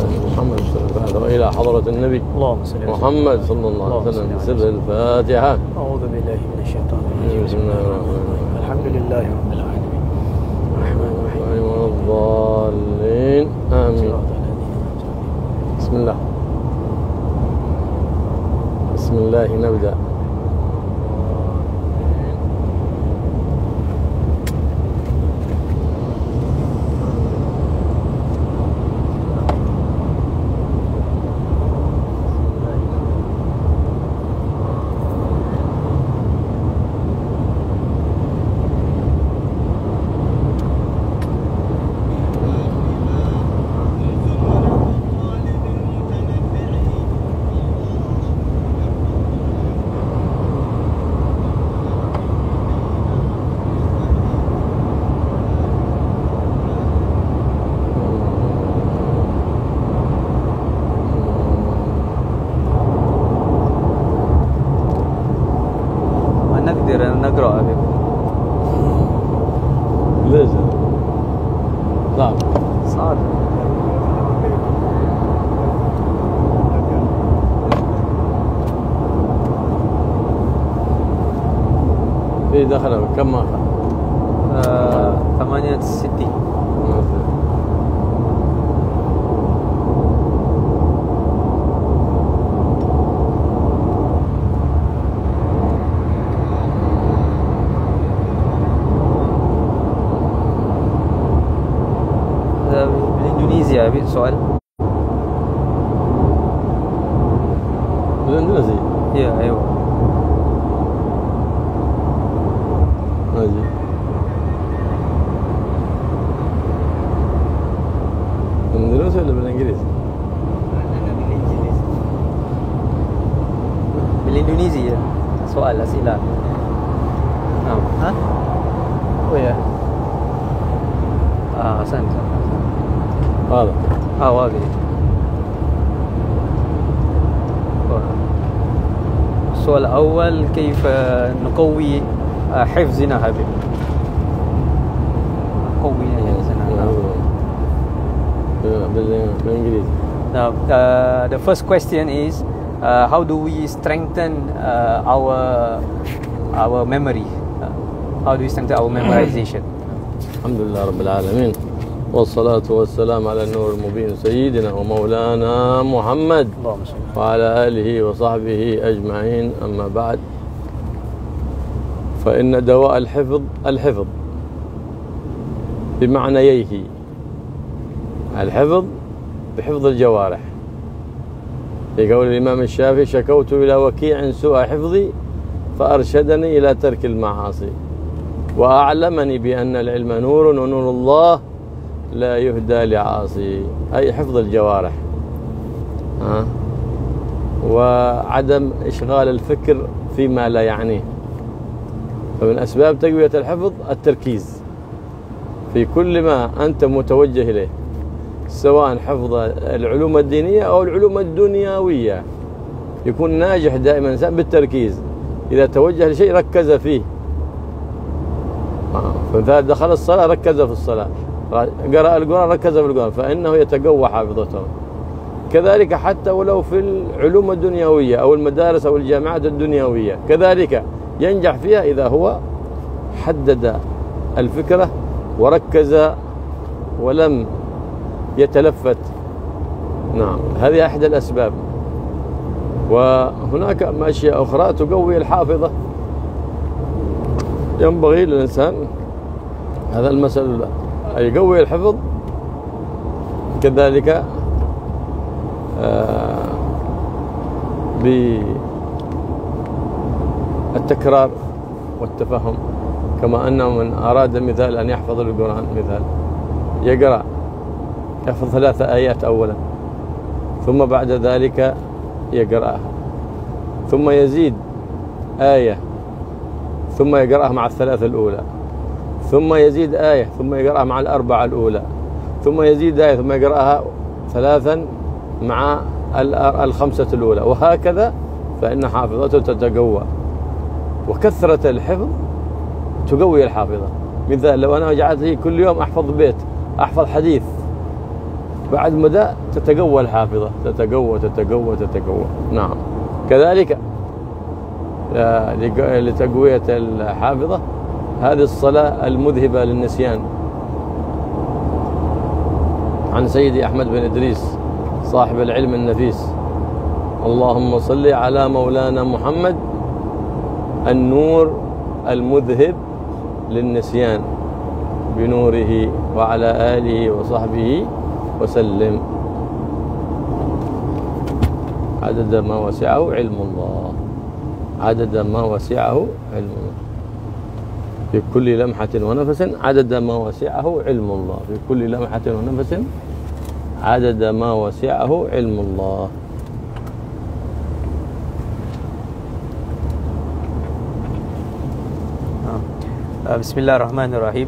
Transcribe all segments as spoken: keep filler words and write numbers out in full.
محمد صلى الله عليه وسلم وإلى حضرة النبي محمد صلى الله عليه وسلم سر الفاتحة. أعوذ بالله من الشيطان الرجيم. بسم الله الرحمن الرحيم. الحمد لله رب العالمين الرحمن الرحيم الضالين آمين. بسم الله بسم الله نبدأ. نقرأ أبي ليش صعب صعب في دخله كم ما أخذ؟ آه ثمانية وستين. بالإندونيسيا أبي سؤال. بالإندونيسي؟ يا أيوة. ماشي. بالإندونيسي ولا بالإنجليزي؟ بالإندونيسي سؤال أسئلة. نعم. ها؟ ويا. آه أحسنت. هذا اه واضح. السؤال الأول كيف نقوي حفظنا حبيبي؟ قوي حفظنا. بالإنجليزي. Now, uh, the first question is uh, how do we strengthen uh, our our memory? Uh, how do we strengthen our memorization? الحمد لله رب العالمين والصلاة والسلام على النور المبين سيدنا ومولانا محمد وعلى آله وصحبه أجمعين. أما بعد، فإن دواء الحفظ الحفظ بمعنييه: الحفظ بحفظ الجوارح، في قول الإمام الشافعي: شكوت إلى وكيع سوء حفظي فأرشدني إلى ترك المعاصي وأعلمني بأن العلم نور ونور الله لا يهدى لعاصي. أي حفظ الجوارح، ها؟ وعدم إشغال الفكر فيما لا يعنيه. فمن أسباب تقوية الحفظ التركيز في كل ما أنت متوجه إليه، سواء حفظ العلوم الدينية أو العلوم الدنيوية. يكون ناجح دائما الإنسان بالتركيز، إذا توجه لشيء ركز فيه. فإذا دخل الصلاة ركز في الصلاة، قرأ القرآن ركز في القرآن، فإنه يتقوى حافظته. كذلك حتى ولو في العلوم الدنيوية أو المدارس أو الجامعات الدنيوية، كذلك ينجح فيها إذا هو حدد الفكرة وركز ولم يتلفت. نعم، هذه أحد الأسباب. وهناك أشياء أخرى تقوي الحافظة. ينبغي للإنسان هذا المسألة يقوي الحفظ، كذلك آه بالتكرار والتفهم. كما أنه من أراد مثال أن يحفظ القرآن، مثال يقرأ يحفظ ثلاث آيات أولا، ثم بعد ذلك يقرأها، ثم يزيد آية، ثم يقرأها مع الثلاثة الأولى، ثم يزيد آية، ثم يقرأها مع الأربعة الأولى، ثم يزيد آية، ثم يقرأها ثلاثا مع الخمسة الأولى، وهكذا. فإن حافظته تتقوى. وكثرة الحفظ تقوي الحافظة. مثال: لو أنا جعلت كل يوم أحفظ بيت، أحفظ حديث، بعد مدى تتقوى الحافظة، تتقوى تتقوى تتقوى. نعم. كذلك لتقوية الحافظة هذه الصلاة المذهبة للنسيان. عن سيدي أحمد بن إدريس صاحب العلم النفيس: اللهم صل على مولانا محمد النور المذهب للنسيان بنوره وعلى آله وصحبه وسلم عدد ما وسعه علم الله، عدد ما وسعه علم الله في كل لمحة ونفس، عدد ما وسعه علم الله في كل لمحة ونفس، عدد ما وسعه علم الله. بسم الله الرحمن الرحيم.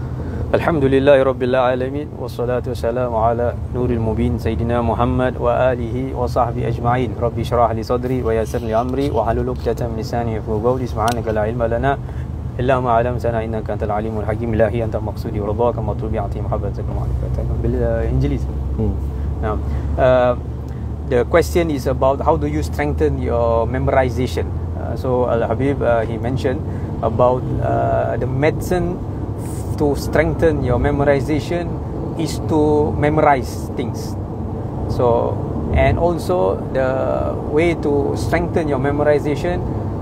الحمد لله رب العالمين، والصلاة والسلام على نور المبين سيدنا محمد وآله وصحبه أجمعين. ربي اشرح لي صدري ويسر لي أمري واحلل عقدة من لساني يفقهوا قولي. سبحانك لا علم لنا إلا ما علمتنا إنك أنت العليم الحكيم. إلهي أنت مقصودي ورضاك مطلوبي أعطي محبتك ومعرفتك بالإنجليزي. Now, uh, the question is about how do you strengthen your memorization. Uh, so Al Habib uh, he mentioned about uh, the medicine to strengthen your memorization is to memorize things. So, and also the way to strengthen your memorization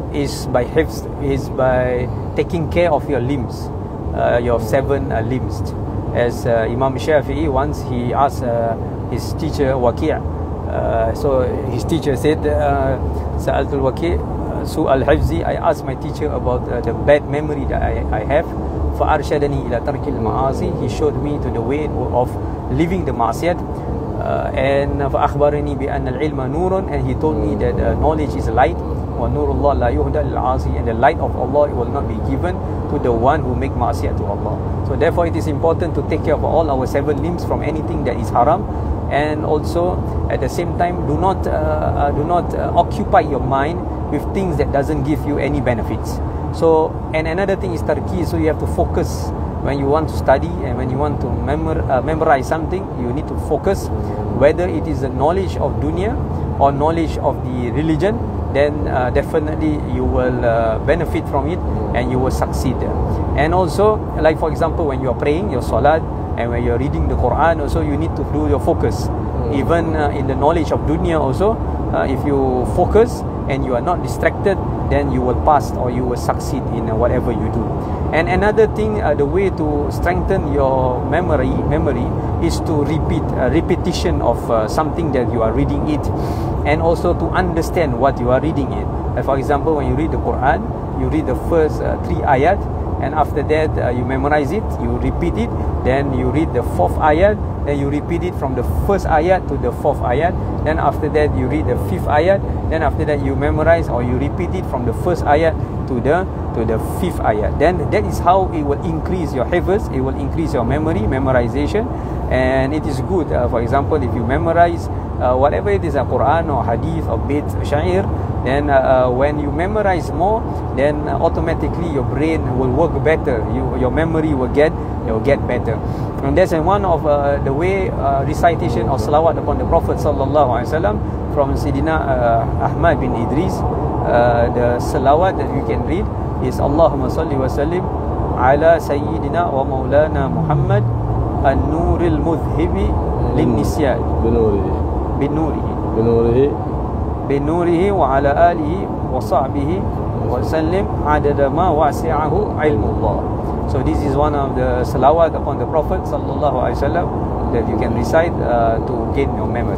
is by hifz, is by taking care of your limbs, uh, your seven uh, limbs. As uh, Imam Shafi'i once he asked uh, his teacher Waqi', uh, so his teacher said, Sa'altul Waqi' Su'al Hifzi, I asked my teacher about uh, the bad memory that I, I have. فأرشدني إلى ترك المعاصي, he showed me to the way of living the ma'asiyat. Uh, and فأخبرني بأن العلم نور, and he told me that uh, knowledge is light. وَنُورُ اللَّهِ لَا يُهْدَى لِلْعَاصِي, and the light of Allah will not be given to the one who make ma'asiyat to Allah. So therefore it is important to take care of all our seven limbs from anything that is haram. And also at the same time, do not uh, uh, do not uh, occupy your mind with things that doesn't give you any benefits. So, and another thing is tarki, so you have to focus when you want to study and when you want to memor, uh, memorize something. You need to focus, whether it is the knowledge of dunya or knowledge of the religion, then uh, definitely you will uh, benefit from it and you will succeed. And also, like for example, when you are praying your salat and when you are reading the Quran, also you need to do your focus. Even uh, in the knowledge of dunya also, uh, if you focus and you are not distracted, then you will pass or you will succeed in uh, whatever you do. And another thing, uh, the way to strengthen your memory memory is to repeat uh, repetition of uh, something that you are reading it, and also to understand what you are reading it. Uh, for example, when you read the Quran, you read the first uh, three ayat, and after that uh, you memorize it, you repeat it, then you read the fourth ayat, then you repeat it from the first ayat to the fourth ayat, then after that you read the fifth ayat, then after that you memorize or you repeat it from the first ayat to the to the fifth ayat. Then that is how it will increase your hifz, it will increase your memory, memorization. And it is good, uh, for example, if you memorize uh, whatever it is, a Quran or hadith or bait, sha'ir, then uh, when you memorize more, then uh, automatically your brain will work better, you, your memory will get will get better. And that's one of uh, the way uh, recitation of salawat upon the Prophet sallallahu alaihi wasallam from Sayyidina uh, Ahmad bin Idris. Uh, the salawat that you can read is Allahumma salli wa sallim ala Sayyidina wa Maulana Muhammad an-nuril mudhibi lin-nisyan binurihi binurihi binurihi binurihi wa ala alihi wa sahbihi wa sallim adada ma wasi'ahu ilmullah. So this is one of the salawat upon the Prophet sallallahu alaihi wasallam that you can recite uh, to gain your memory.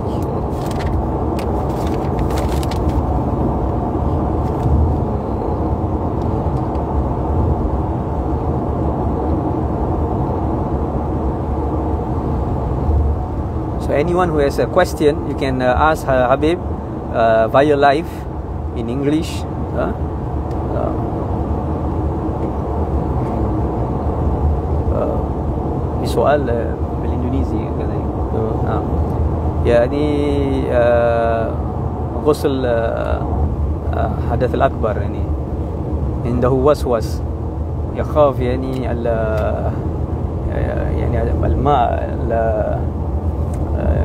So anyone who has a question, you can uh, ask uh, Habib uh, via live in English. Uh, uh, سؤال بالإندونيسي كذلك. نعم. يعني غسل حدث الأكبر، يعني عنده وسوس يخاف يعني يعني الماء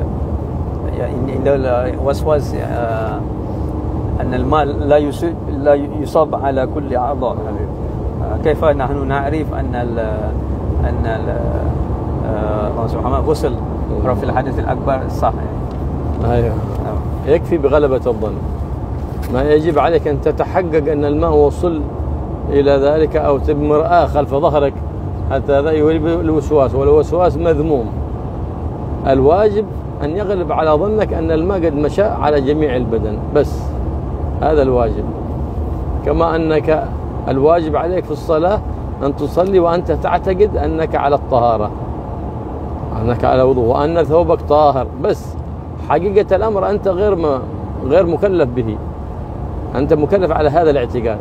in the waswas uh, أن الماء لا يصاب لا يصاب على كل أعضاء. كيف نحن نعرف أن ال أن ال الله سبحانه غسل رفع الحدث الأكبر صح يعني. أيوه. يكفي بغلبة الظن، ما يجب عليك أن تتحقق أن الماء وصل إلى ذلك، أو تبمرآه خلف ظهرك حتى هذا يولي الوسواس، والوسواس مذموم. الواجب أن يغلب على ظنك أن الماء قد مشى على جميع البدن بس، هذا الواجب. كما أنك الواجب عليك في الصلاة أن تصلي وأنت تعتقد أنك على الطهارة، أنك على وضوء، وأن ثوبك طاهر، بس حقيقة الأمر أنت غير ما غير مكلف به، أنت مكلف على هذا الاعتقاد.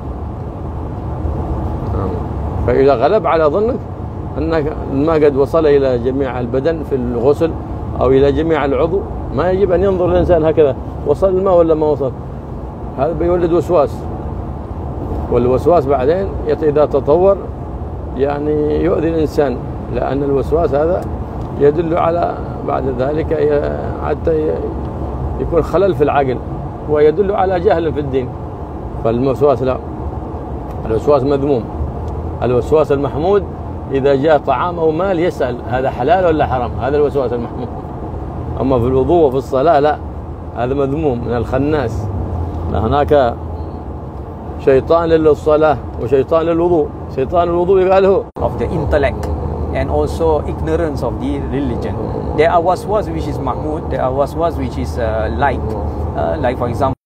فإذا غلب على ظنك أنك الماء قد وصل إلى جميع البدن في الغسل أو إلى جميع العضو، ما يجب أن ينظر الإنسان هكذا وصل الماء ولا ما وصل، هذا بيولد وسواس، والوسواس بعدين إذا تطور يعني يؤذي الإنسان، لأن الوسواس هذا يدل على بعد ذلك حتى يكون خلل في العقل، ويدل على جهل في الدين. فالوسواس لا، الوسواس مذموم. الوسواس المحمود إذا جاء طعام أو مال يسأل هذا حلال ولا حرام، هذا الوسواس المحمود. أما في الوضوء وفي الصلاة لا، هذا مذموم من الخناس. هناك شيطان للصلاة وشيطان للوضوء. شيطان الوضوء قال هو of the intellect and also ignorance of the religion. There are waswas which is mahmud, there are waswas which is uh, light, uh, like for example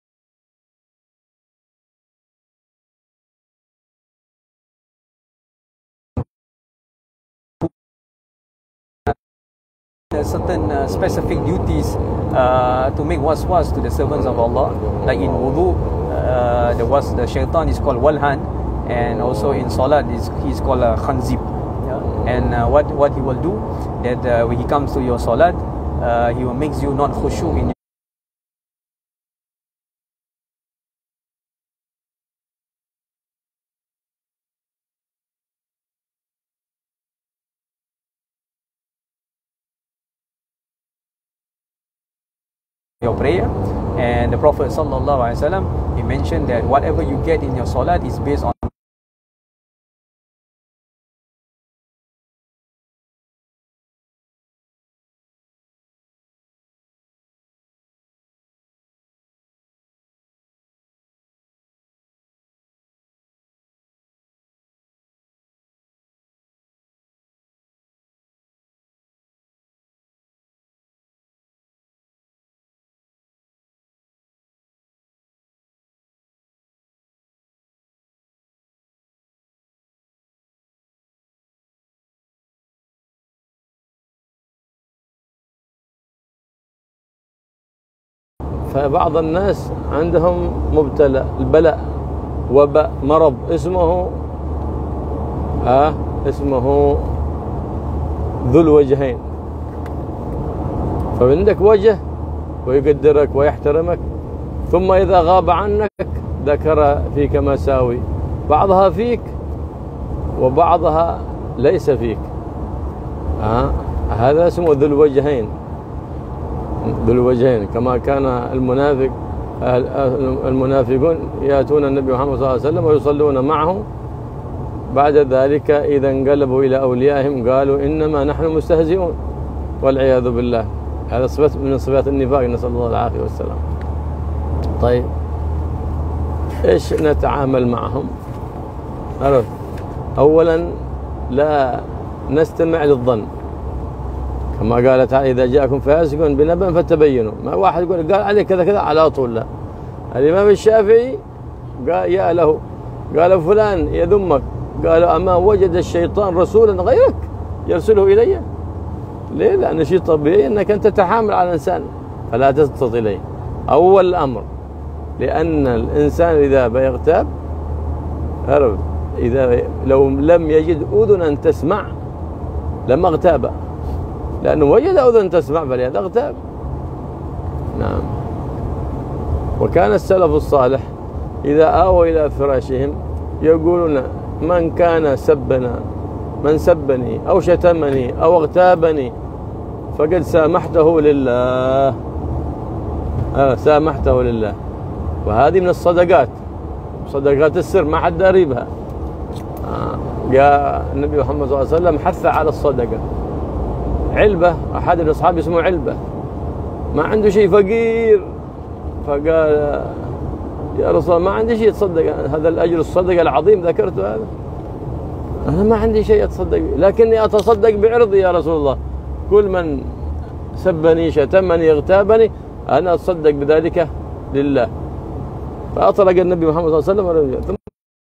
certain uh, specific duties uh, to make waswas to the servants of Allah, like in wudu, uh, the was the shaitan is called walhan, and also in salat is he's called a khanzib. Yeah? And uh, what what he will do that uh, when he comes to your salat, uh, he will makes you not khushu in your prayer. And the Prophet sallallahu alaihi wasallam, he mentioned that whatever you get in your salat is based on فبعض الناس عندهم مبتلى البلاء وباء مرض اسمه آه اسمه ذو الوجهين. فعندك وجه ويقدرك ويحترمك، ثم إذا غاب عنك ذكر فيك مساوي، بعضها فيك وبعضها ليس فيك. آه هذا اسمه ذو الوجهين. ذو الوجهين كما كان المنافق المنافقون يأتون النبي محمد صلى الله عليه وسلم ويصلون معه، بعد ذلك إذا انقلبوا إلى أوليائهم قالوا إنما نحن مستهزئون والعياذ بالله. هذا صفة من صفات النفاق، نسأل الله العافية والسلام. طيب إيش نتعامل معهم؟ عرفت؟ أولا لا نستمع للظن، كما قال تعالى إذا جاءكم فاسق بنبأ فتبينوا. ما واحد يقول قال عليه كذا كذا على طول، لا. الإمام الشافعي قال يا له، قال فلان يذمك، قال أما وجد الشيطان رسولا غيرك يرسله إلي؟ ليه؟ لأن شيء طبيعي أنك أنت تتحامل على الإنسان فلا تسقط إليه. أول الأمر لأن الإنسان إذا بيغتاب عرف، إذا لو لم يجد أذنا تسمع لما اغتاب، لأنه وجد أذن تسمع فلهذا اغتاب. نعم. وكان السلف الصالح إذا آووا إلى فراشهم يقولون من كان سبنا من سبني أو شتمني أو اغتابني فقد سامحته لله. آه سامحته لله. وهذه من الصدقات، صدقات السر ما حد داري بها. آه جاء النبي محمد صلى الله عليه وسلم حث على الصدقة. علبة، أحد الأصحاب اسمه علبة ما عنده شيء، فقير، فقال يا رسول الله ما عندي شيء أتصدق، هذا الأجر الصدقة العظيم ذكرته هذا، أنا ما عندي شيء أتصدق به، لكني أتصدق بعرضي يا رسول الله، كل من سبني شتمني اغتابني أنا أتصدق بذلك لله. فأطلق النبي محمد صلى الله عليه وسلم.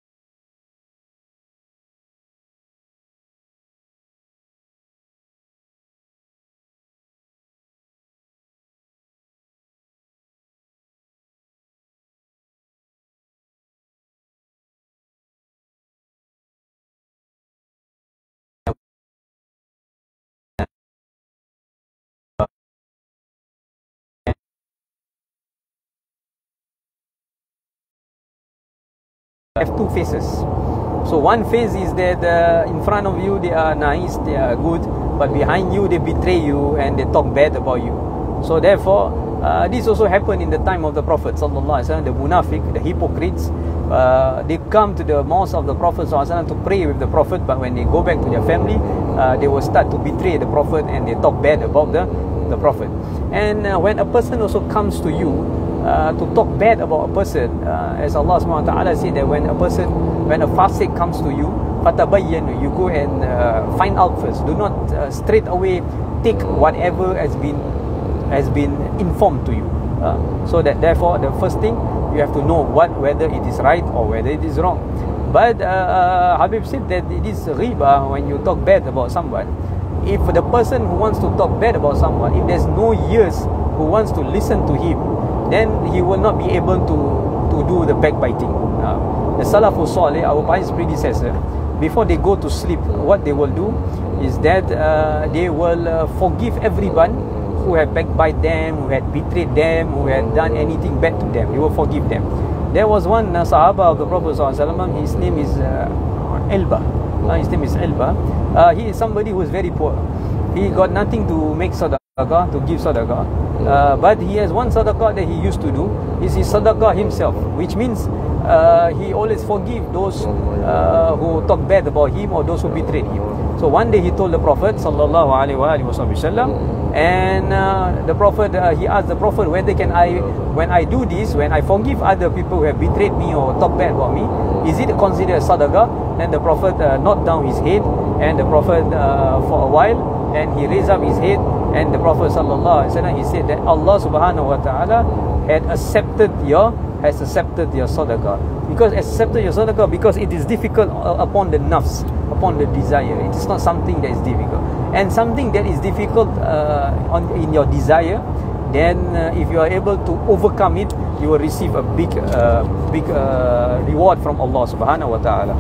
Have two faces. So one face is that uh, in front of you they are nice, they are good, but behind you they betray you and they talk bad about you. So therefore, uh, this also happened in the time of the Prophet sallallahu alaihi wasallam. The munafiq, the hypocrites, uh, they come to the mosque of the Prophet sallallahu alaihi wasallam to pray with the Prophet, but when they go back to their family, uh, they will start to betray the Prophet and they talk bad about the the Prophet. And uh, when a person also comes to you Uh, to talk bad about a person, uh, as Allah subhanahu wa taala said that when a person, when a fasik comes to you, fatabayyan, you go and uh, find out first. Do not uh, straight away take whatever has been has been informed to you. Uh, so that therefore the first thing you have to know what whether it is right or whether it is wrong. But uh, Habib said that it is riba when you talk bad about someone. If the person who wants to talk bad about someone, if there's no ears who wants to listen to him, then he will not be able to to do the backbiting. Uh, the Salafus Salih, our pious predecessor, before they go to sleep, what they will do is that uh, they will uh, forgive everyone who had backbite them, who had betrayed them, who had done anything bad to them. They will forgive them. There was one uh, Sahaba of the Prophet sallallahu alaihi wasallam. His name is uh, Elba. Uh, his name is Elba. Uh, he is somebody who is very poor. He got nothing to make sadaqah, to give sadaqah. Uh, but he has one sadaqah that he used to do, is his sadaqah himself, which means uh, he always forgive those uh, who talk bad about him or those who betrayed him. So one day he told the Prophet sallallahu alaihi wasallam, and uh, the Prophet uh, he asked the Prophet, whether can I, when I do this, when I forgive other people who have betrayed me or talk bad about me, is it considered a sadaqah? Then the Prophet uh, knocked down his head, and the Prophet uh, for a while, and he raised up his head, and the Prophet sallallahu alaihi wasallam, he said that Allah subhanahu wa ta'ala had accepted your has accepted your sadaqah. Because accepted your sadaqah because it is difficult upon the nafs, upon the desire. It is not something that is difficult. And something that is difficult uh, on in your desire, then uh, if you are able to overcome it, you will receive a big uh, big uh, reward from Allah subhanahu wa ta'ala.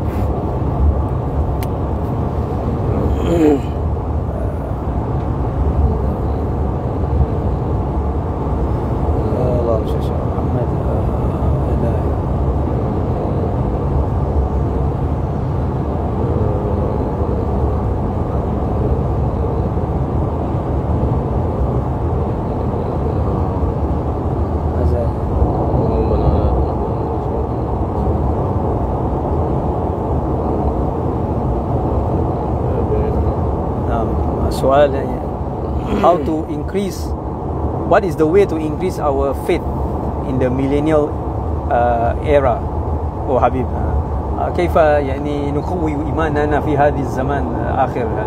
Soal, how to increase, what is the way to increase our faith in the millennial uh, era? Oh Habib, كيف يعني نقوي إيماننا في هذه الزمان آخر هذا؟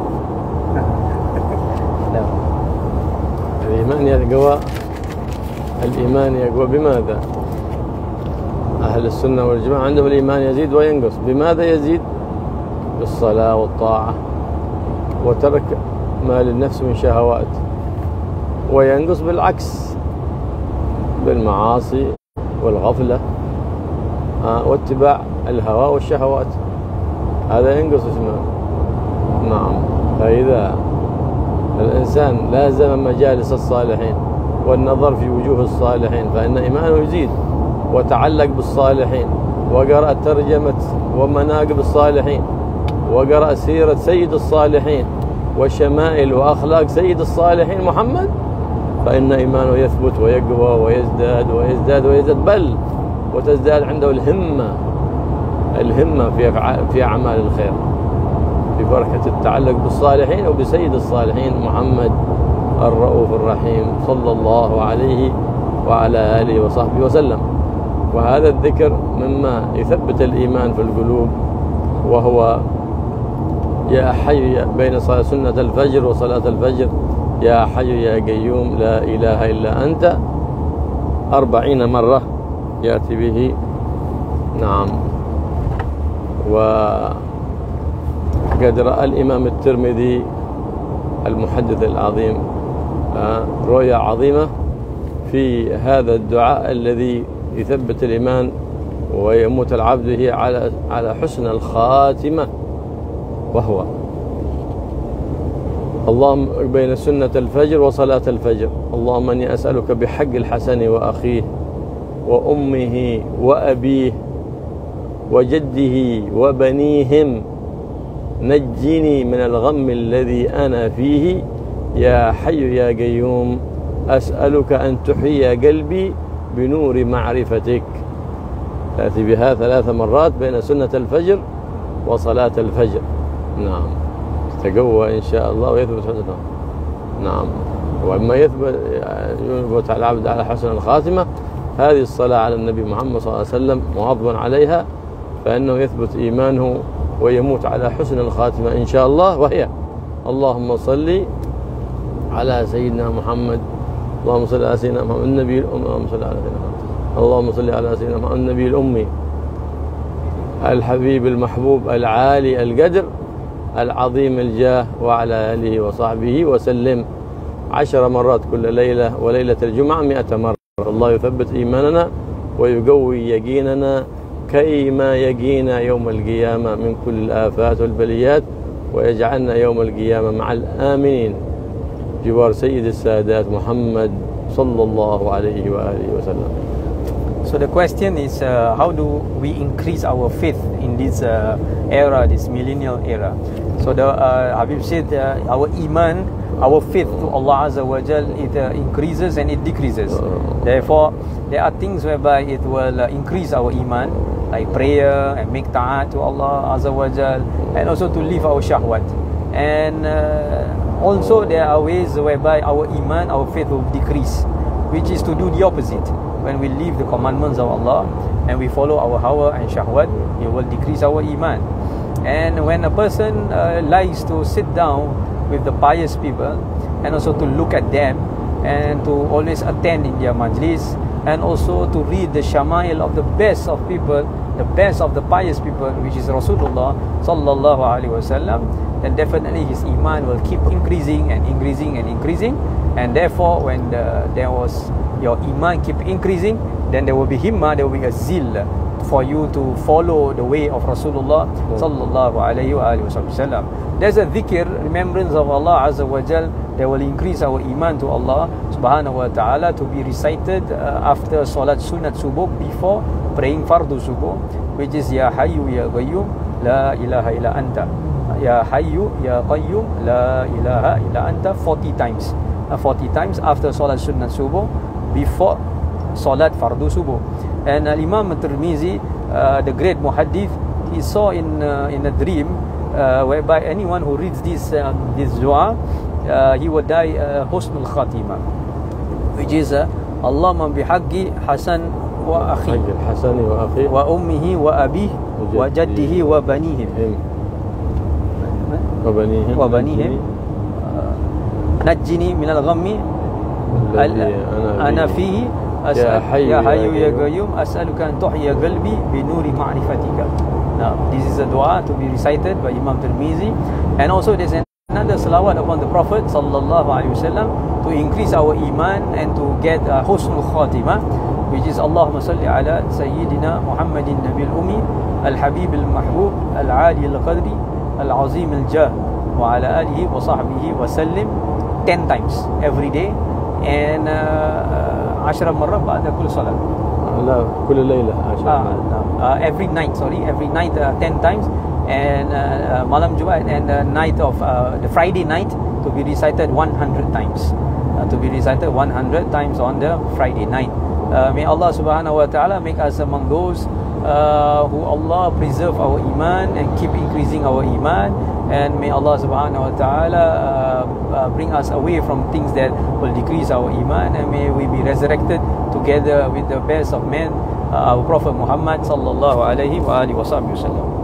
الإيمان يقوى، الإيمان يقوى بماذا؟ أهل السنة والجماعة عندهم الإيمان يزيد وينقص. بماذا يزيد؟ بالصلاة والطاعة وترك ما للنفس من شهوات، وينقص بالعكس بالمعاصي والغفلة واتباع الهوى والشهوات، هذا ينقص إيمانه. نعم. فإذا الإنسان لازم مجالس الصالحين والنظر في وجوه الصالحين فإن إيمانه يزيد، وتعلق بالصالحين، وقرأ ترجمة ومناقب الصالحين، وقرأ سيرة سيد الصالحين وشمائل وأخلاق سيد الصالحين محمد فإن إيمانه يثبت ويقوى ويزداد ويزداد ويزداد، بل وتزداد عنده الهمة الهمة في في أعمال الخير ببركة التعلق بالصالحين وبسيد الصالحين محمد الرؤوف الرحيم صلى الله عليه وعلى آله وصحبه وسلم. وهذا الذكر مما يثبت الإيمان في القلوب، وهو يا حي بين صلاة سنة الفجر وصلاة الفجر يا حي يا قيوم لا إله إلا أنت أربعين مرة يأتي به. نعم. وقد رأى الإمام الترمذي المحدث العظيم رؤيا عظيمة في هذا الدعاء الذي يثبت الإيمان ويموت العبد هي على على حسن الخاتمة، وهو اللهم بين سنة الفجر وصلاة الفجر اللهم أني أسألك بحق الحسن وأخيه وأمه وأبيه وجده وبنيهم نجني من الغم الذي أنا فيه يا حي يا قيوم أسألك أن تحيي قلبي بنور معرفتك. تأتي بها ثلاث مرات بين سنة الفجر وصلاة الفجر. نعم. تقوى إن شاء الله ويثبت حسنه. نعم. وأما يثبت يثبت على العبد على حسن الخاتمة هذه الصلاة على النبي محمد صلى الله عليه وسلم مواظبا عليها، فإنه يثبت إيمانه ويموت على حسن الخاتمة إن شاء الله، وهي اللهم صل على سيدنا محمد اللهم صل على سيدنا محمد النبي الأمي اللهم صل على سيدنا محمد اللهم صل على سيدنا محمد النبي الأمي الحبيب المحبوب العالي القدر العظيم الجاه وعلى آله وصحبه وسلم عشر مرات كل ليلة، وليلة الجمعة مئة مرة. الله يثبت إيماننا ويقوي يقيننا كيما يقينا يوم القيامة من كل الآفات والبليات، ويجعلنا يوم القيامة مع الآمنين جوار سيد السادات محمد صلى الله عليه وآله وسلم. So the question is, uh, how do we increase our faith in this uh, era, this millennial era? So the uh, Habib said uh, our iman, our faith to Allah Azza wa Jal, it uh, increases and it decreases. Therefore, there are things whereby it will uh, increase our iman, like prayer and make ta'at to Allah Azza wa Jal, and also to leave our shahwat. And uh, also there are ways whereby our iman, our faith will decrease, which is to do the opposite. When we leave the commandments of Allah and we follow our hawa and shahwat, it will decrease our iman. And when a person uh, likes to sit down with the pious people and also to look at them and to always attend in their majlis and also to read the shama'il of the best of people, the best of the pious people, which is Rasulullah sallallahu alaihi wasallam, then definitely his iman will keep increasing and increasing and increasing. And therefore, when the, there was your iman keep increasing, then there will be himmah, there will be a zeal for you to follow the way of Rasulullah sallallahu alaihi wasallam. There's a dhikr, remembrance of Allah Azza wa Jal, that will increase our iman to Allah subhanahu wa ta'ala, to be recited uh, after salat sunat subuh, before praying fardu subuh, which is Ya Hayyu Ya Qayyum La ilaha illa anta, Ya Hayyu Ya Qayyum La ilaha illa anta, forty times, uh, forty times after salat sunat subuh, before salat fardu subuh. And uh, Imam Tirmizi, uh, the great muhaddith, he saw in uh, in a dream uh, whereby anyone who reads this um, this dua, uh, he will die uh, husnul khatimah, which is uh, Allahumma bihaqqi Hasan wa akhi Hasan wa akhi wa ummihi wa abihi wa jaddihi wa banihim wa banihim wa banihim najjini min al-ghammi ana fihi Ya Hayyu Ya Hayyu Ya Qayyum as'aluka an tuhyiya qalbi bi nuri ma'rifatika. Now, this is a dua to be recited by Imam Tirmizi. And also there's another salawat upon the Prophet sallallahu alaihi wasallam to increase our iman and to get uh, husnul khatimah, which is Allahumma salli ala Sayyidina Muhammadin Nabil Ummi Al-Habib Al-Mahbub Al-Ali Al-Qadri Al-Azim Al-Jah wa ala alihi wa sahbihi wa sallim ten times every day, and uh, عشر مرات بعد كل صلاة. لا كل ليلة عشر مرات. Uh, every night, sorry, every night uh, ten times, and uh, uh, malam Jumat and the night of uh, the Friday night to be recited one hundred times. uh, to be recited one hundred times on the Friday night. Uh, may Allah subhanahu wa ta'ala make us among those uh, who Allah preserve our iman and keep increasing our iman, and may Allah subhanahu wa ta'ala uh, uh, bring us away from things that will decrease our iman, and may we be resurrected together with the best of men, uh, our Prophet Muhammad sallallahu alaihi wa alihi wasallam.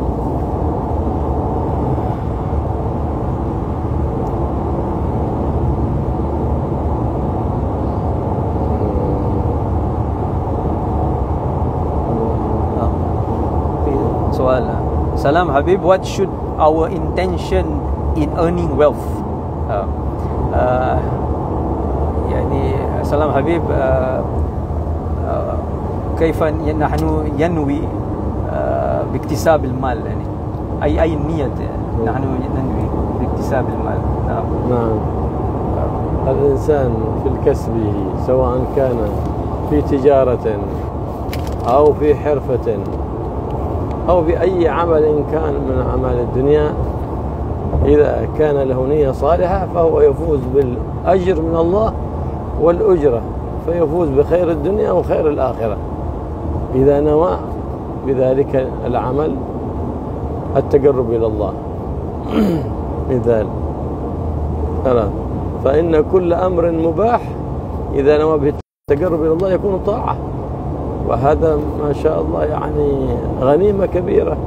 Salam Habib, what should our intention in earning wealth? Uh, uh, يعني Salam Habib, uh, uh, كيف نحن ينوي uh, باكتساب المال؟ يعني أي أي النية نحن ننوي باكتساب المال؟ نعم. نعم. الإنسان في الكسب سواء كان في تجارة أو في حرفة أو بأي عمل كان من أعمال الدنيا، إذا كان له نية صالحة فهو يفوز بالأجر من الله والأجرة، فيفوز بخير الدنيا وخير الآخرة إذا نوى بذلك العمل التقرب إلى الله. مثال، فإن كل أمر مباح إذا نوى به التقرب إلى الله يكون طاعة، وهذا ما شاء الله يعني غنيمة كبيرة،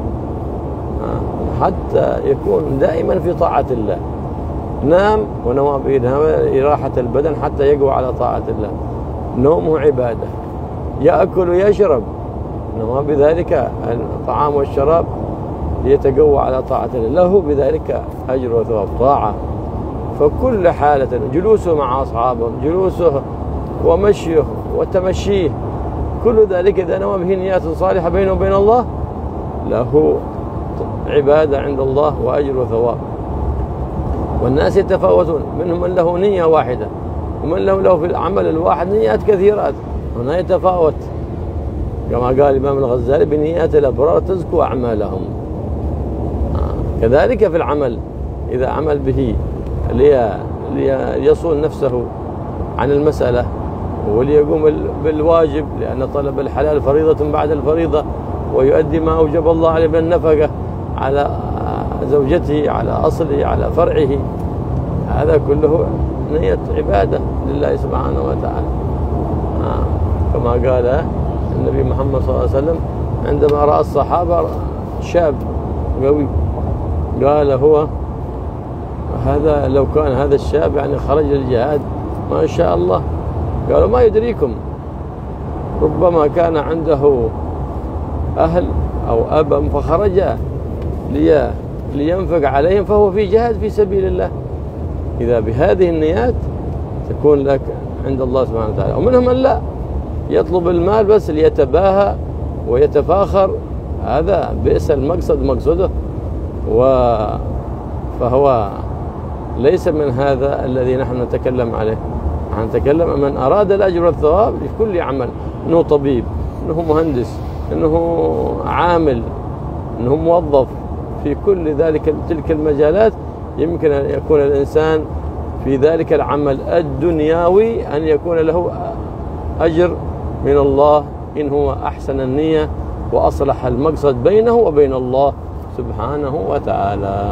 حتى يكون دائما في طاعة الله. نام ونوى بإراحة البدن حتى يقوى على طاعة الله، نومه عبادة، يأكل ويشرب نوى بذلك الطعام والشراب ليتقوى على طاعة الله، له بذلك أجر وثواب طاعة. فكل حالة، جلوسه مع أصحابه، جلوسه ومشيه وتمشيه، كل ذلك إذا نوى به نيات صالحة بينه وبين الله له عبادة عند الله وأجر وثواب. والناس يتفاوتون، منهم من له نية واحدة ومن له له في العمل الواحد نيات كثيرات، هنا يتفاوت كما قال الإمام الغزالي: بنيات الأبرار تزكو أعمالهم. كذلك في العمل، إذا عمل به ليصون نفسه عن المسألة وليقوم بالواجب، لأن طلب الحلال فريضة بعد الفريضة، ويؤدي ما أوجب الله عليه من النفقة على زوجته، على أصله، على فرعه، هذا كله نية عبادة لله سبحانه وتعالى. كما قال النبي محمد صلى الله عليه وسلم عندما رأى الصحابة شاب قوي، قال هو هذا لو كان هذا الشاب يعني خرج للجهاد ما شاء الله. قالوا: ما يدريكم، ربما كان عنده أهل أو أبا فخرج لي لينفق عليهم فهو في جهاد في سبيل الله. إذا بهذه النيات تكون لك عند الله سبحانه وتعالى. ومنهم من لا يطلب المال بس ليتباهى ويتفاخر، هذا بئس المقصد مقصده، و فهو ليس من هذا الذي نحن نتكلم عليه. نحن نتكلم من أراد الأجر والثواب لكل عمل، إنه طبيب، إنه مهندس، إنه عامل، إنه موظف، في كل ذلك تلك المجالات يمكن أن يكون الإنسان في ذلك العمل الدنيوي أن يكون له أجر من الله إن هو أحسن النية وأصلح المقصد بينه وبين الله سبحانه وتعالى.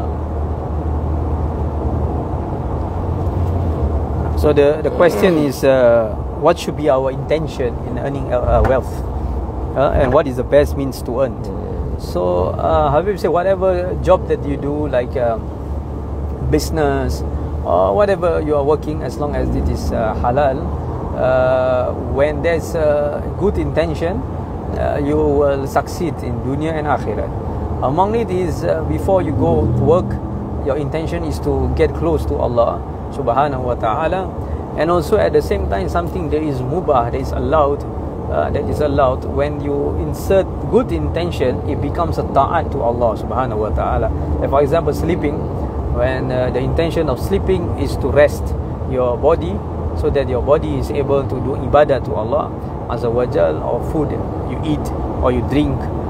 So the, the question is, uh, what should be our intention in earning uh, wealth, uh, and what is the best means to earn? So uh, Habib said, whatever job that you do, like uh, business or whatever you are working, as long as it is uh, halal, uh, when there's uh, good intention, uh, you will succeed in dunya and akhirat. Among it is uh, before you go to work, your intention is to get close to Allah subhanahu wa ta'ala, and also at the same time something that is mubah, that is allowed, uh, that is allowed. When you insert good intention, it becomes a ta'at to Allah subhanahu wa ta'ala. Like for example, sleeping, when uh, the intention of sleeping is to rest your body so that your body is able to do ibadah to Allah azza wa jal, or food you eat or you drink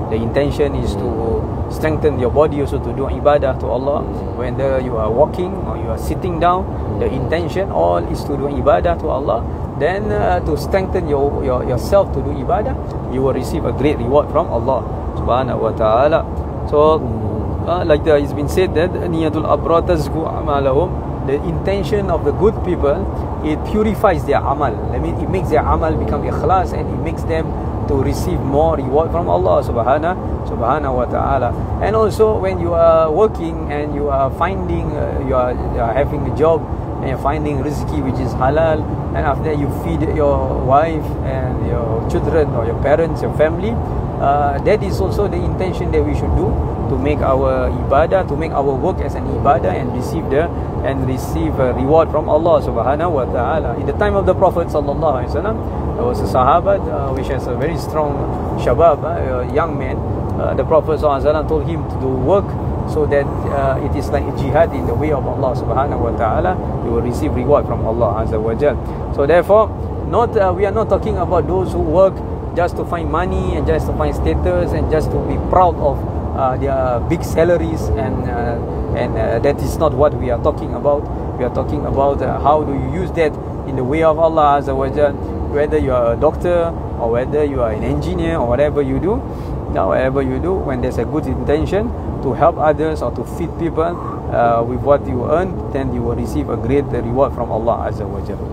The intention is to strengthen your body also to do ibadah to Allah. Whether you are walking or you are sitting down, the intention all is to do ibadah to Allah. Then uh, to strengthen your, your yourself to do ibadah, you will receive a great reward from Allah subhanahu wa ta'ala. So uh, like the, it's been said that niyatul abrar tazku amalahum, the intention of the good people, it purifies their amal. I mean, it makes their amal become ikhlas, and it makes them to receive more reward from Allah subhanahu subhanahu wa ta'ala. And also when you are working and you are finding uh, you, are, you are having a job and you're finding rizki which is halal, and after that you feed your wife and your children or your parents, your family, uh, that is also the intention that we should do, to make our ibadah, to make our work as an ibadah, and receive the and receive a reward from Allah subhanahu wa ta'ala. In the time of the Prophet sallallahu alaihi wasallam, there was a sahabat uh, which has a very strong shabab, uh, a young man. Uh, the Prophet sallallahu alaihi wasallam told him to do work so that uh, it is like a jihad in the way of Allah subhanahu wa ta'ala. You will receive reward from Allah azza wa jal. So therefore, not uh, we are not talking about those who work just to find money and just to find status and just to be proud of uh, their big salaries, and uh, and uh, that is not what we are talking about. We are talking about uh, how do you use that in the way of Allah azza wa jal. Whether you are a doctor or whether you are an engineer or whatever you do, now whatever you do, when there's a good intention to help others or to feed people uh, with what you earn, then you will receive a great reward from Allah azza wa jal.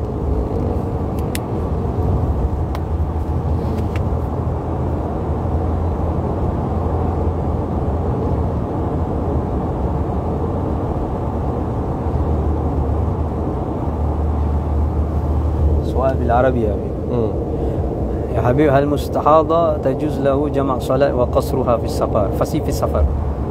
سؤال بالعربي يا حبيب. يا حبيب، هل مستحاضة تجوز له جمع صلاة وقصرها في السفر فسي في السفر؟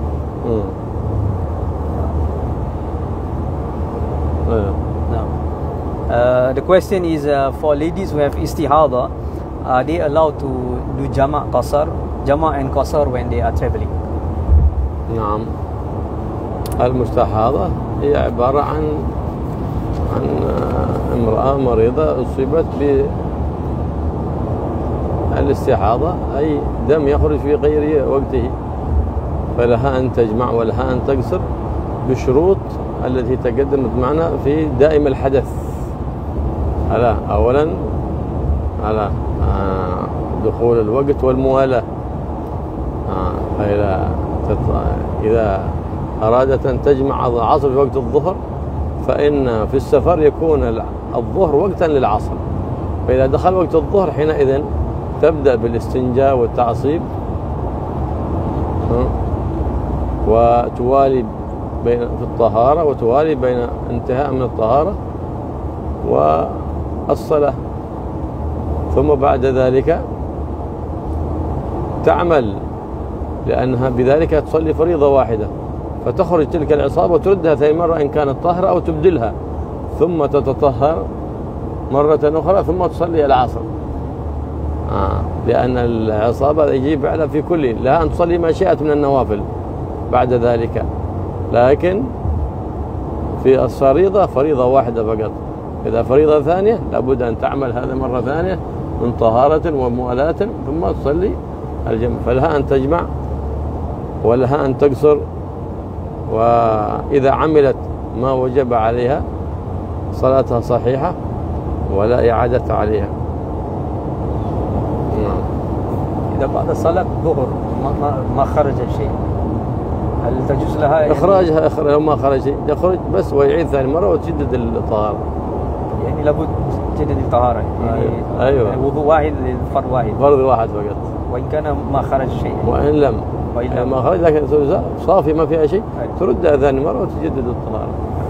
نعم. Uh, the question is uh, for ladies who have istihada, are they allowed to do jama' qasar, jama' and qasar when they are traveling? نعم. المستحاضة هي عبارة عن عن امرأة مريضة أصيبت بالاستحاضة، أي دم يخرج في غير وقته، فلها أن تجمع ولها أن تقصر بشروط التي تقدمت معنا في دائم الحدث. على أولا على دخول الوقت والموالاة، فإذا إذا أرادت أن تجمع العصر في وقت الظهر، فإن في السفر يكون الظهر وقتا للعصر، فإذا دخل وقت الظهر حينئذ تبدأ بالاستنجاء والتعصيب، وتوالي بين في الطهارة، وتوالي بين انتهاء من الطهارة والصلاة، ثم بعد ذلك تعمل، لأنها بذلك تصلي فريضة واحدة، فتخرج تلك العصابة وتردها ثاني مرة إن كانت طاهرة، أو تبدلها، ثم تتطهر مرة أخرى ثم تصلي العصر. آه. لأن العصابة يجيب على في كل لها أن تصلي ما شاءت من النوافل بعد ذلك، لكن في الفريضة فريضة واحدة فقط. إذا فريضة ثانية لابد أن تعمل هذا مرة ثانية من طهارة وموالاة، ثم تصلي الجمع، فلها أن تجمع ولها أن تقصر، وإذا عملت ما وجب عليها صلاتها صحيحة ولا إعادة عليها. إذا بعد صلاة ظهر ما ما خرج شيء، هل تجوز لها يعني إخراجها؟ إخراج لو ما خرج شيء يخرج بس ويعيد ثاني مرة وتجدد الطهارة. يعني لابد تجدد الطهارة يعني. أيوة. يعني وضوء واحد للفرض واحد. فرض واحد فقط. وإن كان ما خرج شيء. وإن لم. وإن لم ما خرج لكن صافي ما فيها شيء، تردها ثاني مرة وتجدد الطهارة.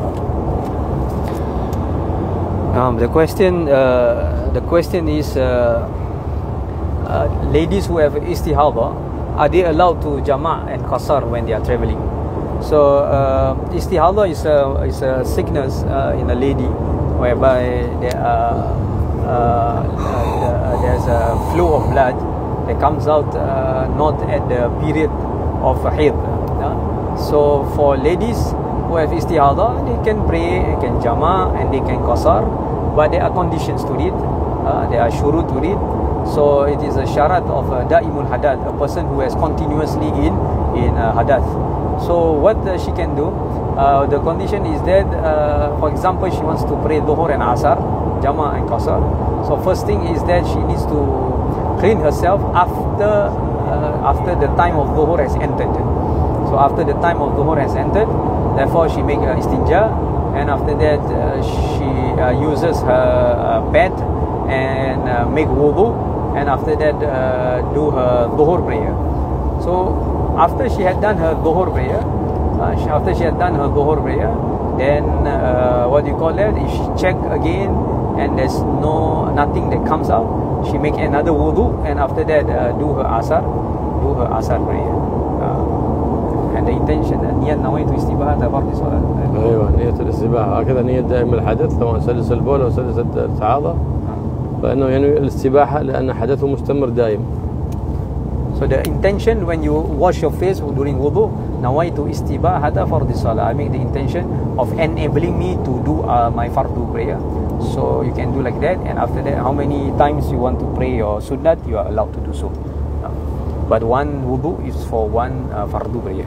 Um, the question, uh, the question is, uh, uh, ladies who have istihada, are they allowed to jama' and qasar when they are traveling? So uh, istihada is a is a sickness uh, in a lady, whereby there are uh, uh, there's a flow of blood that comes out uh, not at the period of haid. Uh, so for ladies who have istihada, they can pray, they can jama' and they can qasar, but there are conditions to it. Uh, there are shurut to it. So it is a syarat of uh, da'imul hadath, a person who is continuously in in uh, hadath. So what uh, she can do, uh, the condition is that, uh, for example, she wants to pray Dhuhr and Asar, Jama' and Qasar. So first thing is that she needs to clean herself after uh, after the time of Dhuhr has entered. So after the time of Dhuhr has entered, therefore she make uh, istinja, and after that uh, she uh, uses her uh, pad and uh, make wudu, and after that uh, do her Dhuhr prayer. So after she had done her Dhuhr prayer, uh, she, after she had done her Dhuhr prayer, then uh, what do you call that? If she check again and there's no nothing that comes out, she make another wudu, and after that uh, do her asar, do her asar prayer. Uh, and the intention, نية نويت استباحة فرض صلاة. أيوة نية الاستباحة، هكذا نية دائم الحدث سواء سلس البول أو سلس التعاضى، فإنه ينوي الاستباحة لأن حدثه مستمر دائم. So the intention when you wash your face during wudu, nawaitu istibahata fardhi salah. I make the intention of enabling me to do uh, my fardu prayer. So you can do like that, and after that, how many times you want to pray your sunnat, you are allowed to do so. Uh, but one wudu is for one uh, fardu prayer.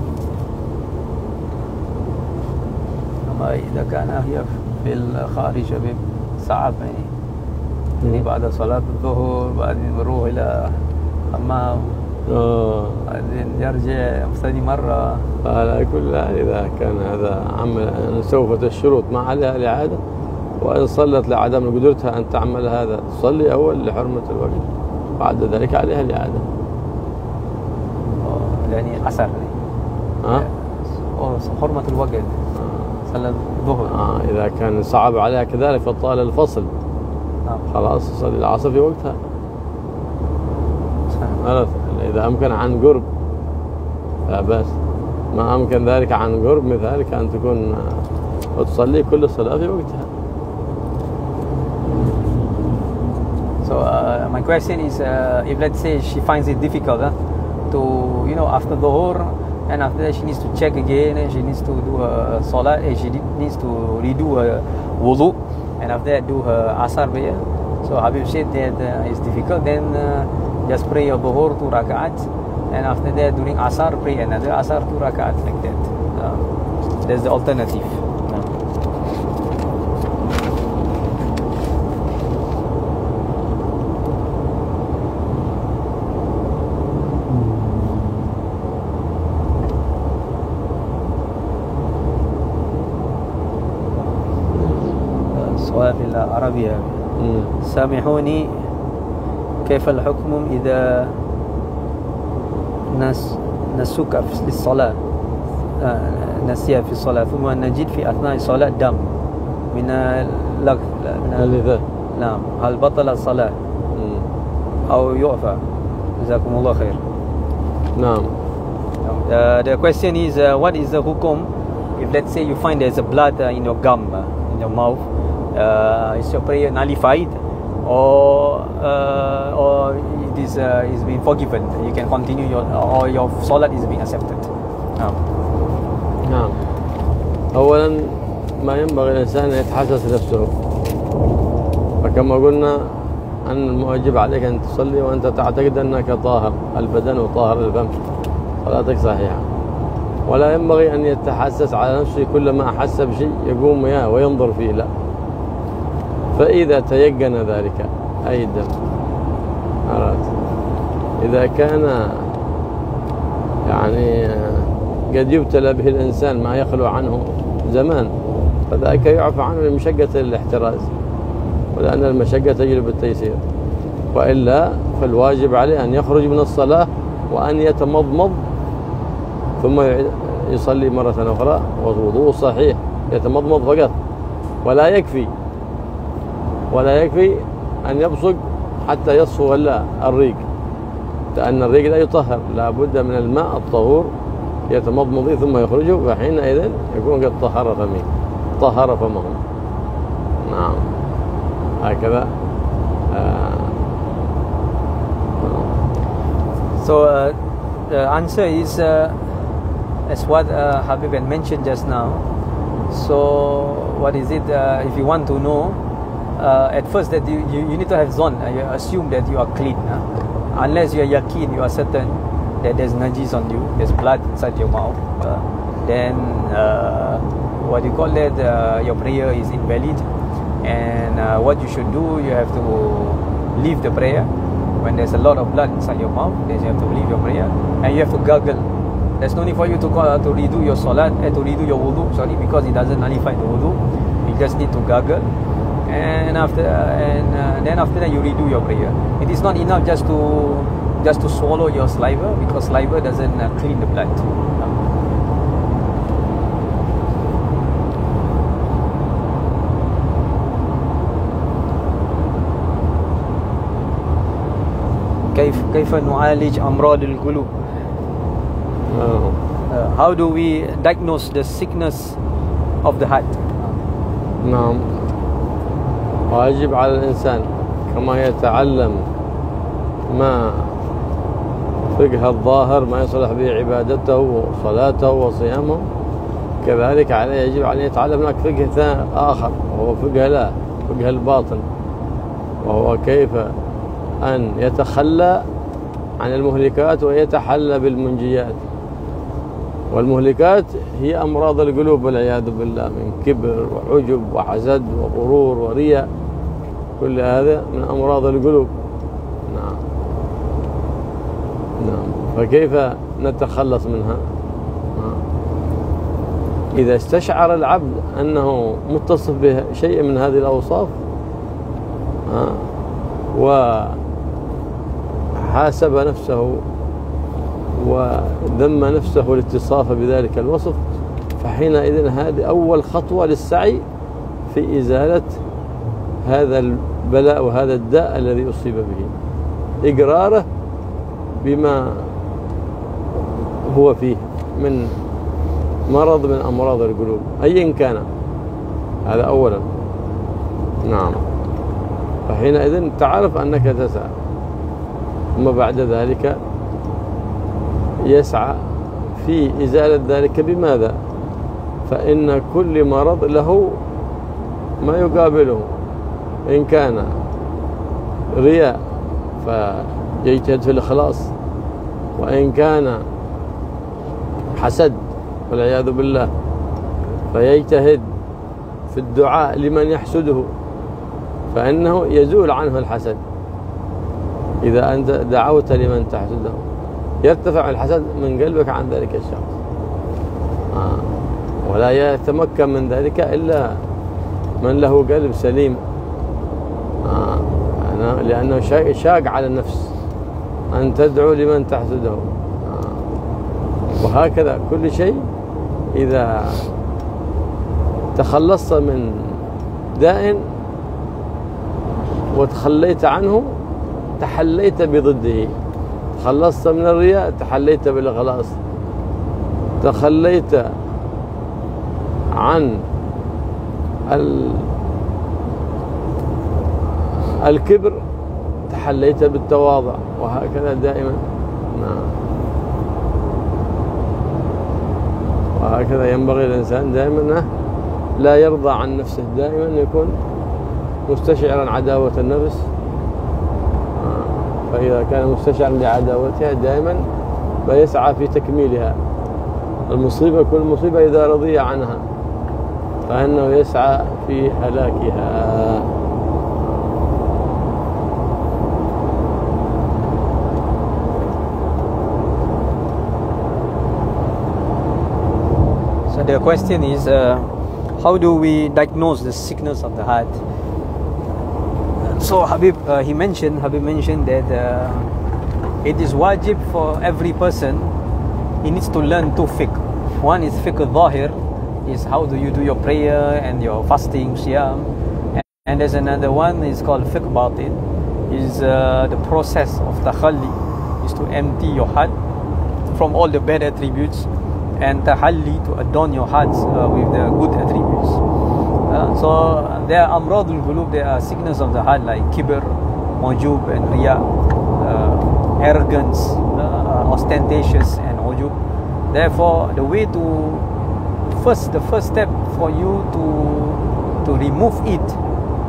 أما إذا كان هي في الخارج صعب يعني يعني بعد صلاة الظهر بعدين بروح إلى حمام بعدين يرجع ثاني مرة. على كل حال إذا كان هذا عمل سوف الشروط ما عليها الإعادة، وإن صلت لعدم قدرتها أن تعمل هذا تصلي أول لحرمة الوقت، بعد ذلك عليها الإعادة. يعني أثر ها؟ حرمة الوقت صلاة الظهر. آه إذا كان صعب عليها كذلك فطال الفصل خلاص صلي العصر في وقتها. إذا أمكن عن قرب لا بأس، ما أمكن ذلك عن قرب مثالك أن تكون وتصلي كل الصلاة في وقتها. So uh, my question is, uh, if let's say she finds it difficult uh, to, you know, after Dhuhr, and after that she needs to check again, and she needs to do her salat, and she needs to redo her wudu, and after that do her asar prayer. So Habib said that uh, it's difficult, then uh, just pray your Dhuhr two rak'at, and after that during asar pray another asar two rak'at, like that. Uh, that's the alternative. سؤال بالعربية. سامحوني، كيف الحكم إذا نس نسك في الصلاة نسي في الصلاة ثم نجد في أثناء الصلاة دم من اللغة من اللذة، نعم، هل بطل الصلاة أو يعفى؟ جزاكم الله خير. نعم. Uh, the question is, uh, what is the hukum if let's say you find there's a blood uh, in your gum, uh, in your mouth? Uh, is your prayer nullified, or uh, or it is uh, is being forgiven? You can continue your, or your salat is being accepted. نعم. نعم. أولا ما ينبغي الإنسان أن يتحسس نفسه، فكما قلنا أن المواجب عليك أن تصلي وأنت تعتقد أنك طاهر البدن وطاهر الفم، صلاتك صحيحة. ولا ينبغي أن يتحسس على نفسه كلما أحس بشيء يقوم وياه وينظر فيه، لا. فإذا تيقن ذلك أي دم عرفت، إذا كان يعني قد يبتلى به الإنسان ما يخلو عنه زمان، فذلك يعفى عنه لمشقة الاحتراز، ولأن المشقة تجلب التيسير. وإلا فالواجب عليه أن يخرج من الصلاة وأن يتمضمض ثم يصلي مرة أخرى ووضوء صحيح، يتمضمض فقط، ولا يكفي ولا يكفي أن يبصق حتى يصفو ولا الريق، لأن الريق لا يطهر، لا بد من الماء الطهور يتمضمض ثم يخرجه، فحينئذ يكون قد طهر فمه طهر فمه. نعم هكذا. uh, So uh, the answer is uh, as what uh, Habib had mentioned just now. So what is it? Uh, if you want to know uh, at first that you, you, you need to have zon, uh, you assume that you are clean, uh, unless you are yakin, you are certain that there's najis on you, there's blood inside your mouth, uh, then uh, what you call that, uh, your prayer is invalid, and uh, what you should do, you have to leave the prayer. When there's a lot of blood inside your mouth, then you have to leave your prayer, and you have to gargle. There's no need for you to uh, to redo your salat, eh, to redo your wudu, sorry, because it doesn't nullify the wudu. You just need to gargle, and after uh, and uh, then after that you redo your prayer. It is not enough just to just to swallow your saliva, because saliva doesn't uh, clean the blood. كيف كيف نعالج أمراض القلوب? آه. Uh, how do we diagnose the sickness of the heart? نعم، واجب على الإنسان كما يتعلم ما فقه الظاهر ما يصلح به عبادته وصلاته وصيامه، كذلك عليه يجب عليه يتعلم هناك فقه آخر، وهو فقه لا فقه الباطن، وهو كيف أن يتخلى عن المهلكات ويتحلى بالمنجيات. والمهلكات هي أمراض القلوب والعياذ بالله، من كبر وعجب وحسد وغرور ورياء، كل هذا من أمراض القلوب. نعم نعم فكيف نتخلص منها؟ إذا استشعر العبد أنه متصف بشيء من هذه الأوصاف وحاسب نفسه وذم نفسه الاتصاف بذلك الوصف، فحينئذ هذه أول خطوة للسعي في إزالة هذا البلاء وهذا الداء الذي أصيب به، إقراره بما هو فيه من مرض من أمراض القلوب أيا كان، هذا أولا. نعم، فحينئذ تعرف أنك تسعى، ثم بعد ذلك يسعى في إزالة ذلك بماذا؟ فإن كل مرض له ما يقابله، إن كان رياء فيجتهد في الإخلاص، وإن كان حسد والعياذ بالله فيجتهد في الدعاء لمن يحسده، فإنه يزول عنه الحسد. إذا أنت دعوت لمن تحسده يرتفع الحسد من قلبك عن ذلك الشخص، آه. ولا يتمكن من ذلك إلا من له قلب سليم، آه. لأنه شاق على النفس أن تدعو لمن تحسده، آه. وهكذا كل شيء إذا تخلصت من داء وتخليت عنه تحليت بضده، تخلصت من الرياء تحليت بالإخلاص، تخليت عن الكبر تحليت بالتواضع، وهكذا دائما. نعم، وهكذا ينبغي الإنسان دائما لا يرضى عن نفسه، دائما يكون مستشعرا عداوة النفس، فإذا كان مستشعرا لعداوتها دائما فيسعى في تكميلها. المصيبة كل مصيبة إذا رضي عنها فإنه يسعى في هلاكها. So the question is, uh, how do we diagnose the sickness of the heart? So Habib, uh, he mentioned, Habib mentioned that uh, it is wajib for every person. He needs to learn two fiqh. One is fiqh al-zahir, is how do you do your prayer and your fasting, siyam. And, and there's another one is called fiqh batin, is uh, the process of takhalli, is to empty your heart from all the bad attributes, and tahalli, to adorn your hearts uh, with the good attributes. Uh, so uh, there are amradul qulub, there are sickness of the heart like kibr, ujub and riya, uh, arrogance, uh, ostentatious and ujub. Therefore, the way to first, the first step for you to to remove it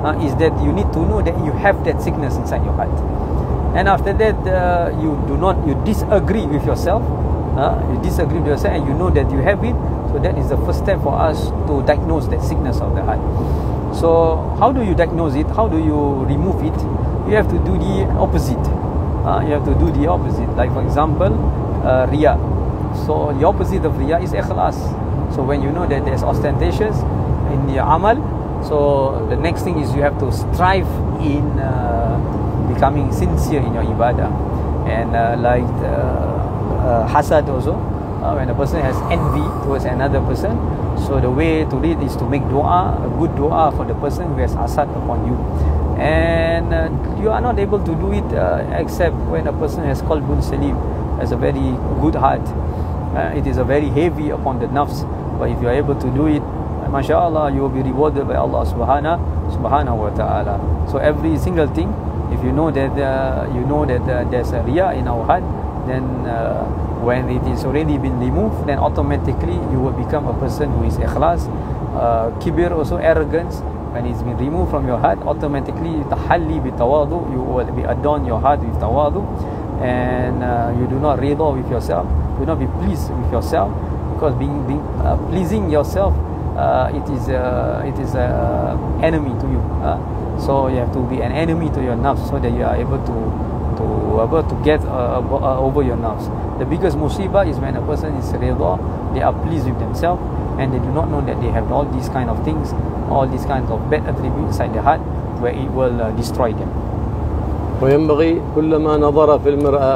uh, is that you need to know that you have that sickness inside your heart. And after that, uh, you do not, you disagree with yourself. Uh, you disagree with yourself, and you know that you have it. So that is the first step for us to diagnose that sickness of the heart. So how do you diagnose it? How do you remove it? You have to do the opposite. Uh, you have to do the opposite. Like for example, uh, riya. So the opposite of riya is ikhlas. So when you know that there's ostentatious in the amal, so the next thing is you have to strive in uh, becoming sincere in your ibadah. And uh, like uh, uh, hasad also, uh, when a person has envy towards another person, so the way to read is to make dua, a good dua for the person who has hasad upon you. And uh, you are not able to do it uh, except when a person has qalbun salim, has a very good heart. Uh, it is a very heavy upon the nafs, but if you are able to do it, mashallah, you will be rewarded by Allah subhanahu subhanahu wa ta'ala. So every single thing, if you know that uh, you know that uh, there's a riya in our heart, then uh, when it is already been removed, then automatically you will become a person who is ikhlas. uh, kibir also, arrogance, when it's been removed from your heart, automatically tahalli bi tawadu, you will be adorn your heart with tawadu. And uh, you do not rida with yourself, do not be pleased with yourself, because being, being uh, pleasing yourself, uh, it is uh, it is a uh, enemy to you. Uh, so you have to be an enemy to your nafs, so that you are able to to able to get uh, uh, over your nafs. The biggest musibah is when a person is rida, they are pleased with themselves, and they do not know that they have all these kind of things, all these kinds of bad attributes inside their heart, where it will uh, destroy them. وينبغي كلما نظر في المرآة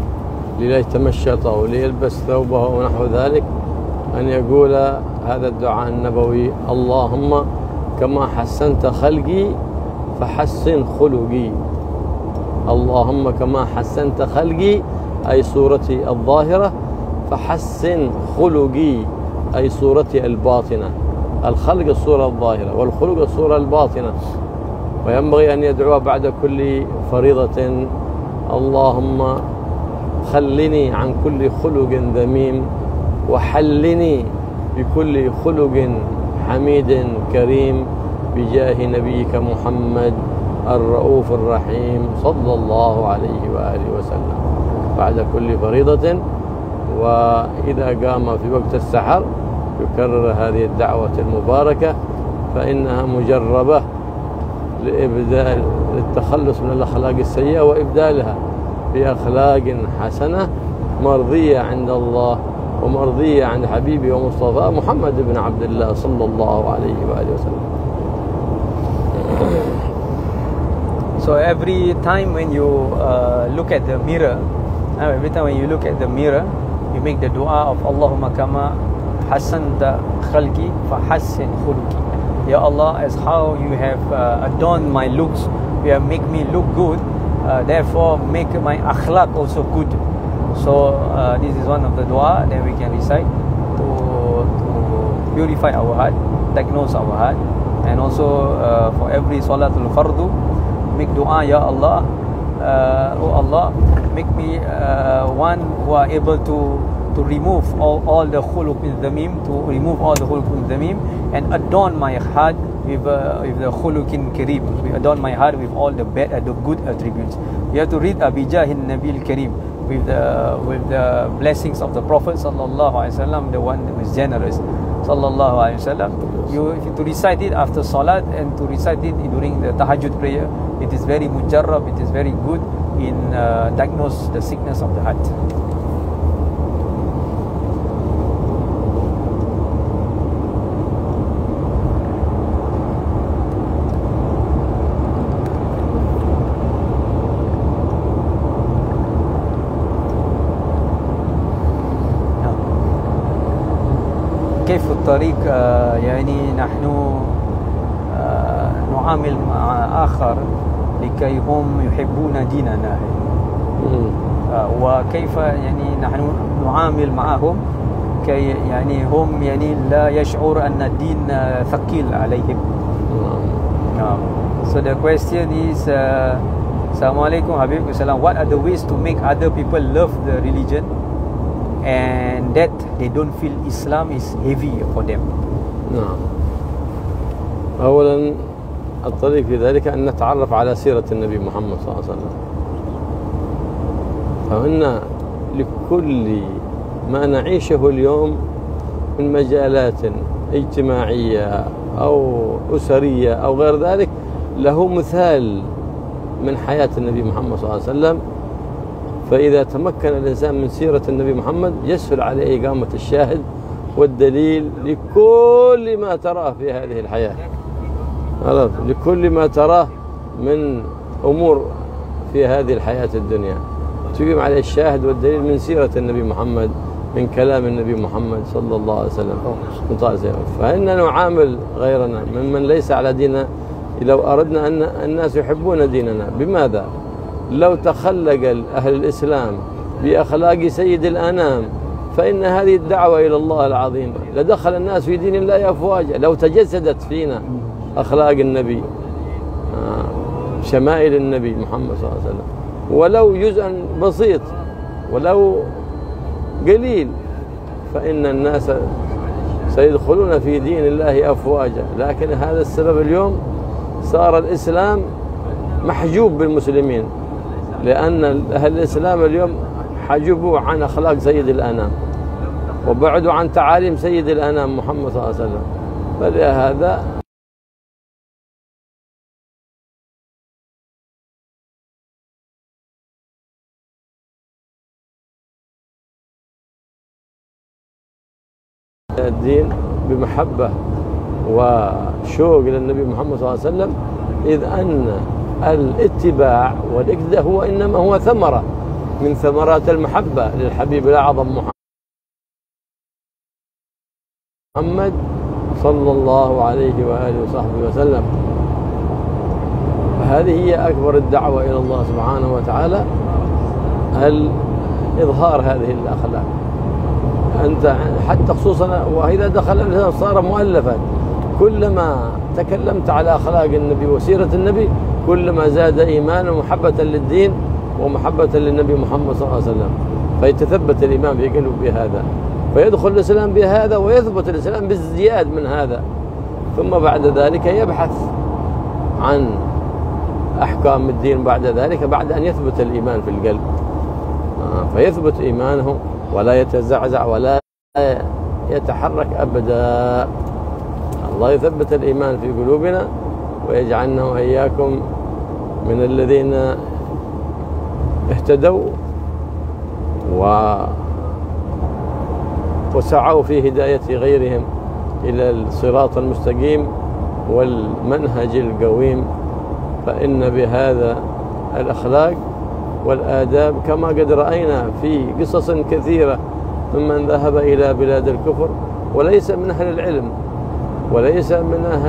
ليتمشط أو ليلبس ثوبه ونحو ذلك أن يقول هذا الدعاء النبوي: اللهم كما حسنت خلقي فحسن خلقي. اللهم كما حسنت خلقي أي صورتي الظاهرة، فحسن خلقي أي صورتي الباطنة. الخلق الصورة الظاهرة والخلق الصورة الباطنة. وينبغي أن يدعو بعد كل فريضة: اللهم خلني عن كل خلق ذميم وحلني بكل خلق حميد كريم بجاه نبيك محمد الرؤوف الرحيم صلى الله عليه وآله وسلم، بعد كل فريضة. وإذا قام في وقت السحر يكرر هذه الدعوة المباركة، فإنها مجربة لإبدال للتخلص من الأخلاق السيئة وإبدالها بأخلاق حسنة مرضية عند الله ومرضية عند حبيبي ومصطفى محمد بن عبد الله صلى الله عليه وآله وسلم. So every time when you uh, look at the mirror, uh, every time when you look at the mirror, you make the dua of Allahumma kama hasanta khalqi fa hassin khuluqi. Ya Allah, as how you have uh, adorned my looks, you have make me look good, uh, therefore make my akhlaq also good. So uh, this is one of the dua that we can recite to, to purify our heart, diagnose our heart. And also uh, for every salatul fardu, make dua, Ya Allah, uh, oh Allah, make me uh, one who are able to to remove all, all the khuluq al-dhamim, to remove all the khuluq al-dhamim, and adorn my heart with, uh, with the khuluqin kareem. We adorn my heart with all the bad and the good attributes. You have to read Abijahin Nabil Kareem, with the with the blessings of the Prophet sallallahu alaihi wasallam, the one who is generous sallallahu alaihi wasallam. You if you to recite it after salat and to recite it during the tahajjud prayer, it is very mujarrab, it is very good in uh, diagnose the sickness of the heart. كيف الطريق يعني نحن نعامل مع آخر لكي هم يحبون ديننا، وكيف يعني نحن نعامل معهم كي يعني هم يعني لا يشعر أن الدين ثقيل عليهم. So the question is, uh, Assalamualaikum Habib Salam, what are the ways to make other people love the religion and that they don't feel Islam is heavy for them? نعم. أولا الطريق في ذلك أن نتعرف على سيرة النبي محمد صلى الله عليه وسلم. فإن لكل ما نعيشه اليوم من مجالات اجتماعية أو أسرية أو غير ذلك له مثال من حياة النبي محمد صلى الله عليه وسلم. فإذا تمكن الإنسان من سيرة النبي محمد يسهل عليه إقامة الشاهد والدليل لكل ما تراه في هذه الحياة، لكل ما تراه من أمور في هذه الحياة الدنيا تقيم عليه الشاهد والدليل من سيرة النبي محمد، من كلام النبي محمد صلى الله عليه وسلم. فإننا نعامل غيرنا ممن ليس على ديننا لو أردنا أن الناس يحبون ديننا. بماذا؟ لو تخلق أهل الإسلام بأخلاق سيد الأنام فإن هذه الدعوة إلى الله العظيم لدخل الناس في دين الله أفواجا. لو تجسدت فينا أخلاق النبي، شمائل النبي محمد صلى الله عليه وسلم، ولو جزءا بسيط ولو قليل، فإن الناس سيدخلون في دين الله أفواجا. لكن هذا السبب اليوم صار الإسلام محجوب بالمسلمين، لأن أهل الإسلام اليوم حجبوا عن أخلاق سيد الأنام وبعدوا عن تعاليم سيد الأنام محمد صلى الله عليه وسلم. فلهذا الدين بمحبة وشوق للنبي محمد صلى الله عليه وسلم، إذ أن الاتباع والاقتداء هو إنما هو ثمرة من ثمرات المحبة للحبيب الأعظم محمد صلى الله عليه وآله وصحبه وسلم. فهذه هي أكبر الدعوة إلى الله سبحانه وتعالى، إظهار هذه الأخلاق. أنت حتى خصوصا وإذا دخل الإنسان صار مؤلفا، كلما تكلمت على أخلاق النبي وسيرة النبي كلما زاد إيمانا ومحبة للدين ومحبة للنبي محمد صلى الله عليه وسلم، فيتثبت الإيمان في قلبه بهذا، فيدخل الإسلام بهذا ويثبت الإسلام بالزياد من هذا. ثم بعد ذلك يبحث عن أحكام الدين بعد ذلك، بعد أن يثبت الإيمان في القلب، فيثبت إيمانه ولا يتزعزع ولا يتحرك أبدا. الله يثبت الإيمان في قلوبنا ويجعلنا وإياكم من الذين اهتدوا و وسعوا في هداية غيرهم إلى الصراط المستقيم والمنهج القويم. فإن بهذا الأخلاق والآداب كما قد رأينا في قصص كثيرة ممن ذهب إلى بلاد الكفر وليس من أهل العلم وليس من أهل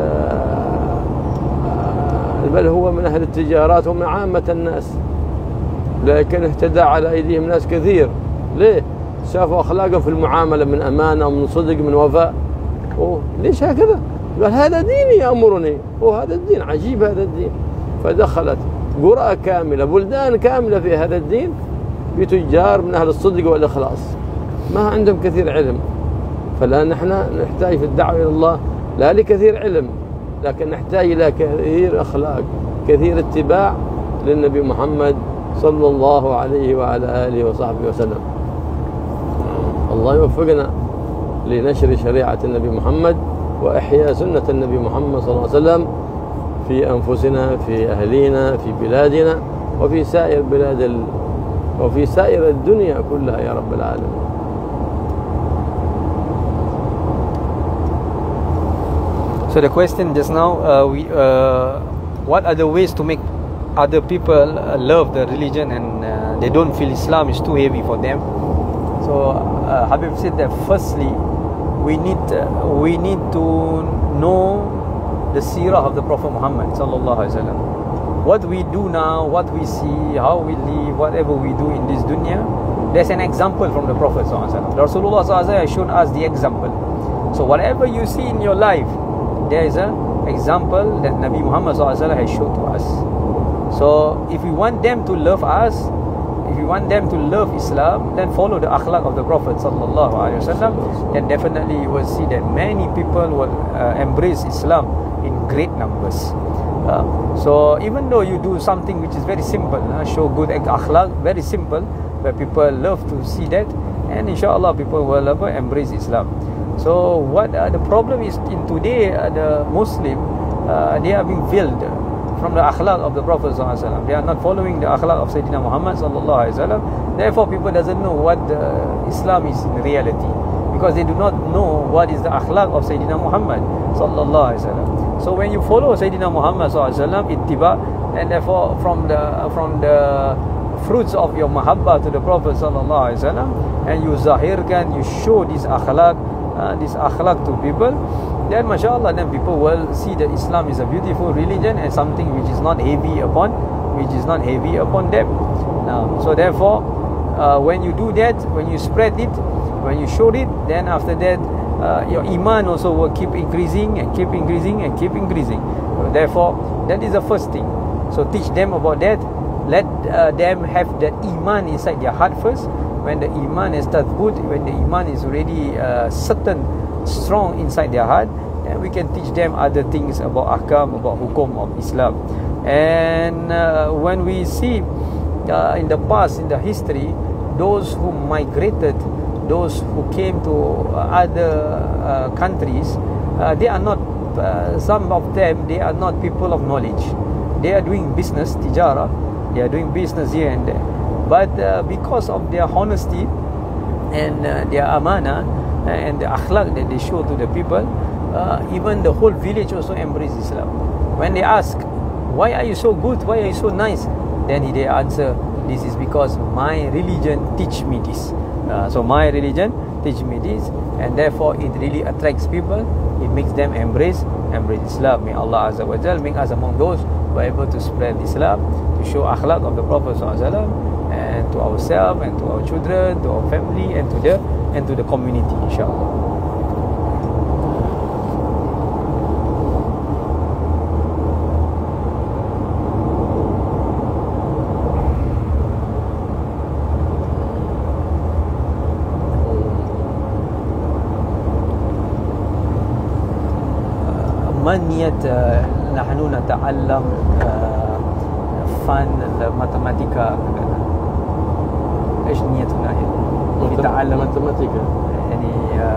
بل هو من أهل التجارات ومن عامة الناس، لكن اهتدى على أيديهم ناس كثير. ليه؟ شافوا أخلاقهم في المعاملة من أمانة ومن صدق من وفاء. أوه ليش هكذا؟ قال هذا ديني يأمرني، وهذا الدين عجيب هذا الدين. فدخلت قرى كاملة بلدان كاملة في هذا الدين بتجار من أهل الصدق والإخلاص ما عندهم كثير علم. فالآن نحن نحتاج في الدعوة إلى الله لا لكثير علم، لكن نحتاج إلى كثير أخلاق، كثير اتباع للنبي محمد صلى الله عليه وعلى آله وصحبه وسلم. الله يوفقنا لنشر شريعة النبي محمد وإحياء سنة النبي محمد صلى الله عليه وسلم في أنفسنا، في أهلينا، في بلادنا، وفي سائر بلاد ال... وفي سائر الدنيا كلها يا رب العالمين. So the question just now, uh, we, uh, what are the ways to make other people love the religion and uh, they don't feel Islam is too heavy for them? So uh, Habib said that firstly, we need uh, we need to know the seerah of the Prophet Muhammad sallallahu alaihi wasallam. What we do now, what we see, how we live, whatever we do in this dunya, there's an example from the Prophet sallallahu alaihi wasallam. Rasulullah sallallahu alaihi wasallam has shown us the example. So whatever you see in your life, there is an example that Nabi Muhammad sallallahu alaihi wasallam has shown to us. So if we want them to love us, if we want them to love Islam, then follow the akhlaq of the Prophet sallallahu alaihi wasallam. Then definitely you will see that many people will uh, embrace Islam in great numbers. Uh, so even though you do something which is very simple, uh, show good akhlaq, very simple, where people love to see that, and inshallah people will uh, embrace Islam. So what uh, the problem is in today, uh, the Muslim, uh, they are being veiled from the akhlaq of the Prophet sallallahu alaihi wasallam. They are not following the akhlaq of Sayyidina Muhammad sallallahu alaihi wasallam. Therefore, people doesn't know what the Islam is in reality, because they do not know what is the akhlaq of Sayyidina Muhammad sallallahu alaihi wasallam. So when you follow Sayyidina Muhammad sallallahu alaihi wasallam, ittiba, and therefore from the from the fruits of your mahabbah to the Prophet sallallahu alaihi wasallam, and you zahirkan, you show this akhlaq, uh, this akhlaq to people, then mashallah, then people will see that Islam is a beautiful religion and something which is not heavy upon, which is not heavy upon them. Now, so therefore, uh, when you do that, when you spread it, when you show it, then after that, uh, your iman also will keep increasing and keep increasing and keep increasing. So therefore, that is the first thing. So teach them about that. Let uh, them have that iman inside their heart first. When the iman is tathbut, when the iman is already uh, certain, strong inside their heart, then we can teach them other things about ahkam, about hukum of Islam. And uh, when we see uh, in the past, in the history, those who migrated, those who came to uh, other uh, countries, uh, they are not, uh, some of them, they are not people of knowledge. They are doing business, tijara, they are doing business here and there. But uh, because of their honesty and uh, their amana and the akhlaq that they show to the people, uh, even the whole village also embrace Islam. When they ask, why are you so good, why are you so nice, then they answer, this is because my religion teach me this. Uh, so my religion teach me this, and therefore it really attracts people. It makes them embrace embrace Islam. May Allah Azza wa Jal make us among those who are able to spread Islam, to show akhlaq of the Prophet sallallahu alaihi wasallam, and to ourselves and to our children, to our family, and to the and to the community, inshallah. ما نية نحن نتعلم فن الماتماتيكا؟ ايش نيتنا يعني نتعلم ماتماتيكا؟ يعني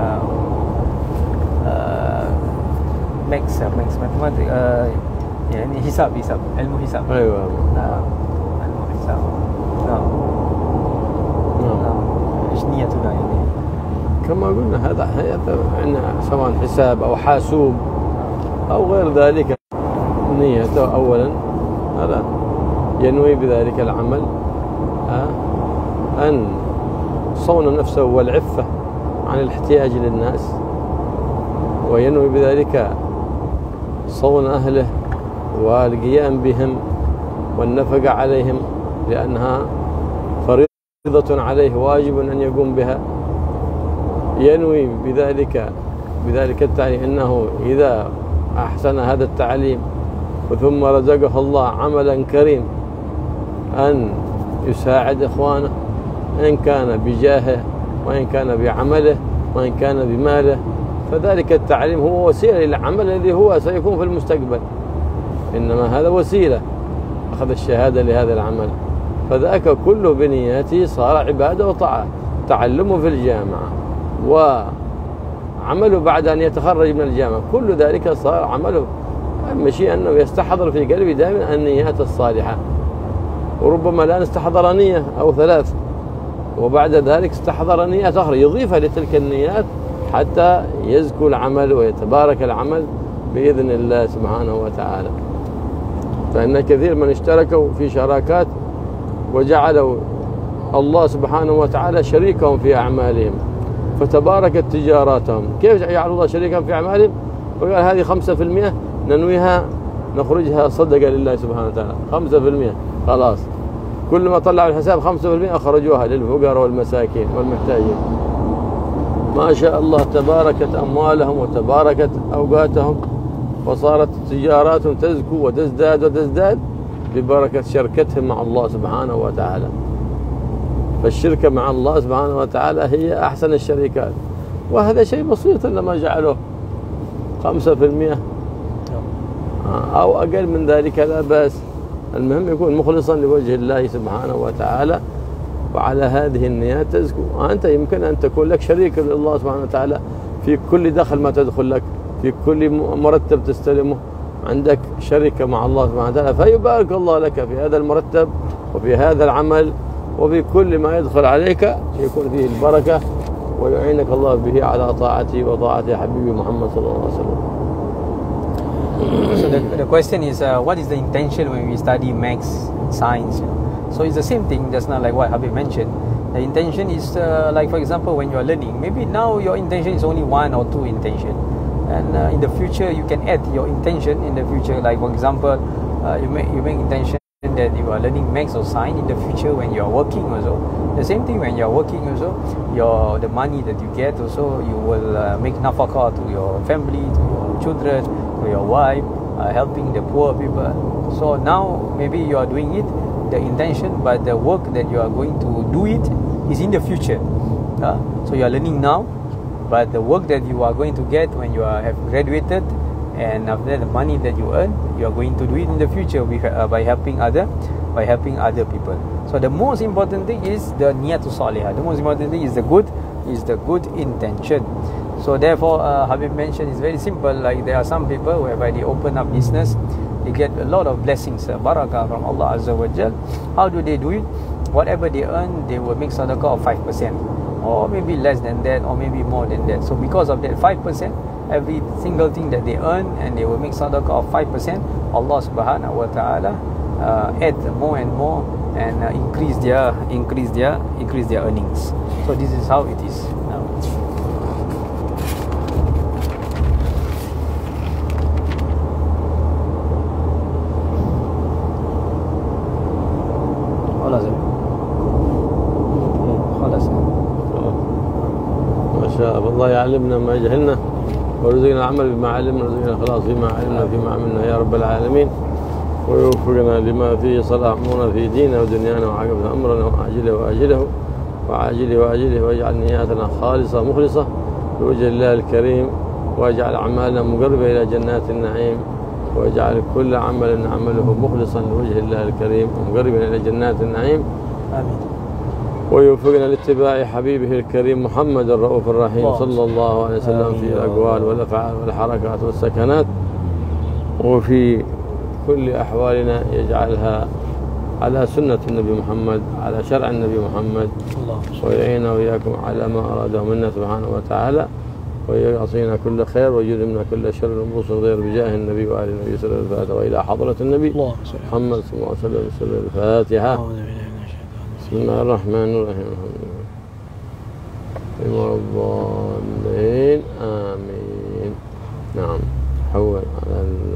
ماكس ماكس ماتماتيكا، يعني حساب حساب علم حساب. ايوه نعم علم حساب. نعم نعم. ايش نيتنا يعني؟ كما قلنا هذا عندنا سواء حساب او حاسوب أو غير ذلك. نيته أولا هذا ينوي بذلك العمل أن صون نفسه والعفة عن الاحتياج للناس، وينوي بذلك صون أهله والقيام بهم والنفقة عليهم، لأنها فريضة عليه واجب أن يقوم بها. ينوي بذلك بذلك التعليم أنه إذا أحسن هذا التعليم ثم رزقه الله عملا كريم أن يساعد إخوانه، إن كان بجاهه وإن كان بعمله وإن كان بماله، فذلك التعليم هو وسيلة للعمل الذي هو سيكون في المستقبل، إنما هذا وسيلة أخذ الشهادة لهذا العمل، فذاك كله بنياته صار عبادة وطاعة. تعلمه في الجامعة وعمله بعد أن يتخرج من الجامعة، كل ذلك صار عمله. أهم شيء أنه يستحضر في قلبه دائما النيات الصالحة، وربما الآن استحضر نية أو ثلاث، وبعد ذلك استحضر نيات أخرى يضيفها لتلك النيات حتى يزكو العمل ويتبارك العمل بإذن الله سبحانه وتعالى. فإن كثير من اشتركوا في شراكات وجعلوا الله سبحانه وتعالى شريكهم في أعمالهم، فتباركت تجاراتهم. كيف يجعل الله شريكا في أعمالهم؟ وقال هذه خمسة في المئة ننويها نخرجها صدقة لله سبحانه وتعالى، خمسة في المئة خلاص، كل ما طلعوا الحساب خمسة في المئة أخرجوها للفقراء والمساكين والمحتاجين. ما شاء الله تباركت أموالهم وتباركت أوقاتهم، وصارت تجاراتهم تزكو وتزداد وتزداد ببركة شركتهم مع الله سبحانه وتعالى. فالشركة مع الله سبحانه وتعالى هي أحسن الشركات، وهذا شيء بسيط لما جعله خمسة في المئة أو أقل من ذلك لا بأس. المهم يكون مخلصا لوجه الله سبحانه وتعالى، وعلى هذه النيات تزكو. أنت يمكن أن تكون لك شريك لله سبحانه وتعالى في كل دخل ما تدخل لك، في كل مرتب تستلمه عندك شركة مع الله سبحانه وتعالى، فيبارك الله لك في هذا المرتب وفي هذا العمل وفي كل ما يدخل عليك، يكون فيه البركة ويعينك الله به على طاعته وطاعة حبيبي محمد صلى الله عليه وسلم. So the, the question is, uh, what is the intention when we study maths, science? You know? So it's the same thing, just not like what Habib mentioned. The intention is uh, like, for example, when you are learning, maybe now your intention is only one or two intention, and uh, in the future you can add your intention in the future. Like for example, uh, you make you make intention that you are learning maths or science in the future when you are working also. The same thing when you are working also, your the money that you get also, you will uh, make nafaqah to your family, to your children, to your wife, uh, helping the poor people. So now maybe you are doing it, the intention, but the work that you are going to do it is in the future. Uh, so you are learning now, but the work that you are going to get when you are have graduated, and after that the money that you earn, you are going to do it in the future with, uh, by helping other by helping other people. So the most important thing is the niyatul salihah. The most important thing is the good is the good intention. So therefore, uh, Habib mentioned it's very simple. Like there are some people whereby they open up business, they get a lot of blessings, uh, barakah from Allah Azza wa Jal. How do they do it? Whatever they earn, they will make sadaqah of five percent, or maybe less than that, or maybe more than that. So because of that five percent, every single thing that they earn, and they will make sadaqah of five percent, Allah Subhanahu wa Taala uh, add more and more and uh, increase their increase their increase their earnings. So this is how it is now. الله يعلمنا ما جهلنا ورزقنا العمل بما علمنا ورزقنا الخلاص فيما علمنا فيما عملنا يا رب العالمين، ويوفقنا لما فيه صلاح امورنا في ديننا ودنيانا وعاقبة امرنا وعاجله واجله وعاجله واجله، واجعل نياتنا خالصه مخلصه لوجه الله الكريم، واجعل اعمالنا مقربه الى جنات النعيم، واجعل كل عمل نعمله مخلصا لوجه الله الكريم ومقربا الى جنات النعيم. امين. ويوفقنا لاتباع حبيبه الكريم محمد الرؤوف الرحيم صلى الله عليه وسلم في الأقوال والأفعال والحركات والسكنات، وفي كل أحوالنا يجعلها على سنة النبي محمد، على شرع النبي محمد، ويعيننا وإياكم على ما أراده منا سبحانه وتعالى، ويعطينا كل خير ويجرمنا كل شر ونبوس غير بجاه النبي وآل النبي صلى الله عليه وسلم. الفاتحة. وإلى حضرة النبي محمد صلى الله عليه وسلم الفاتحة. بسم الله الرحمن الرحيم. ولا الضالين آمين. نعم. حول على ال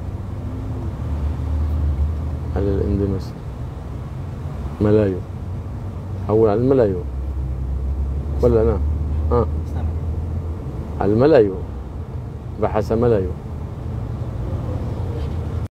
على الاندونيسي ملايو، حول على الملايو ولا نعم؟ اه على الملايو، بحث ملايو.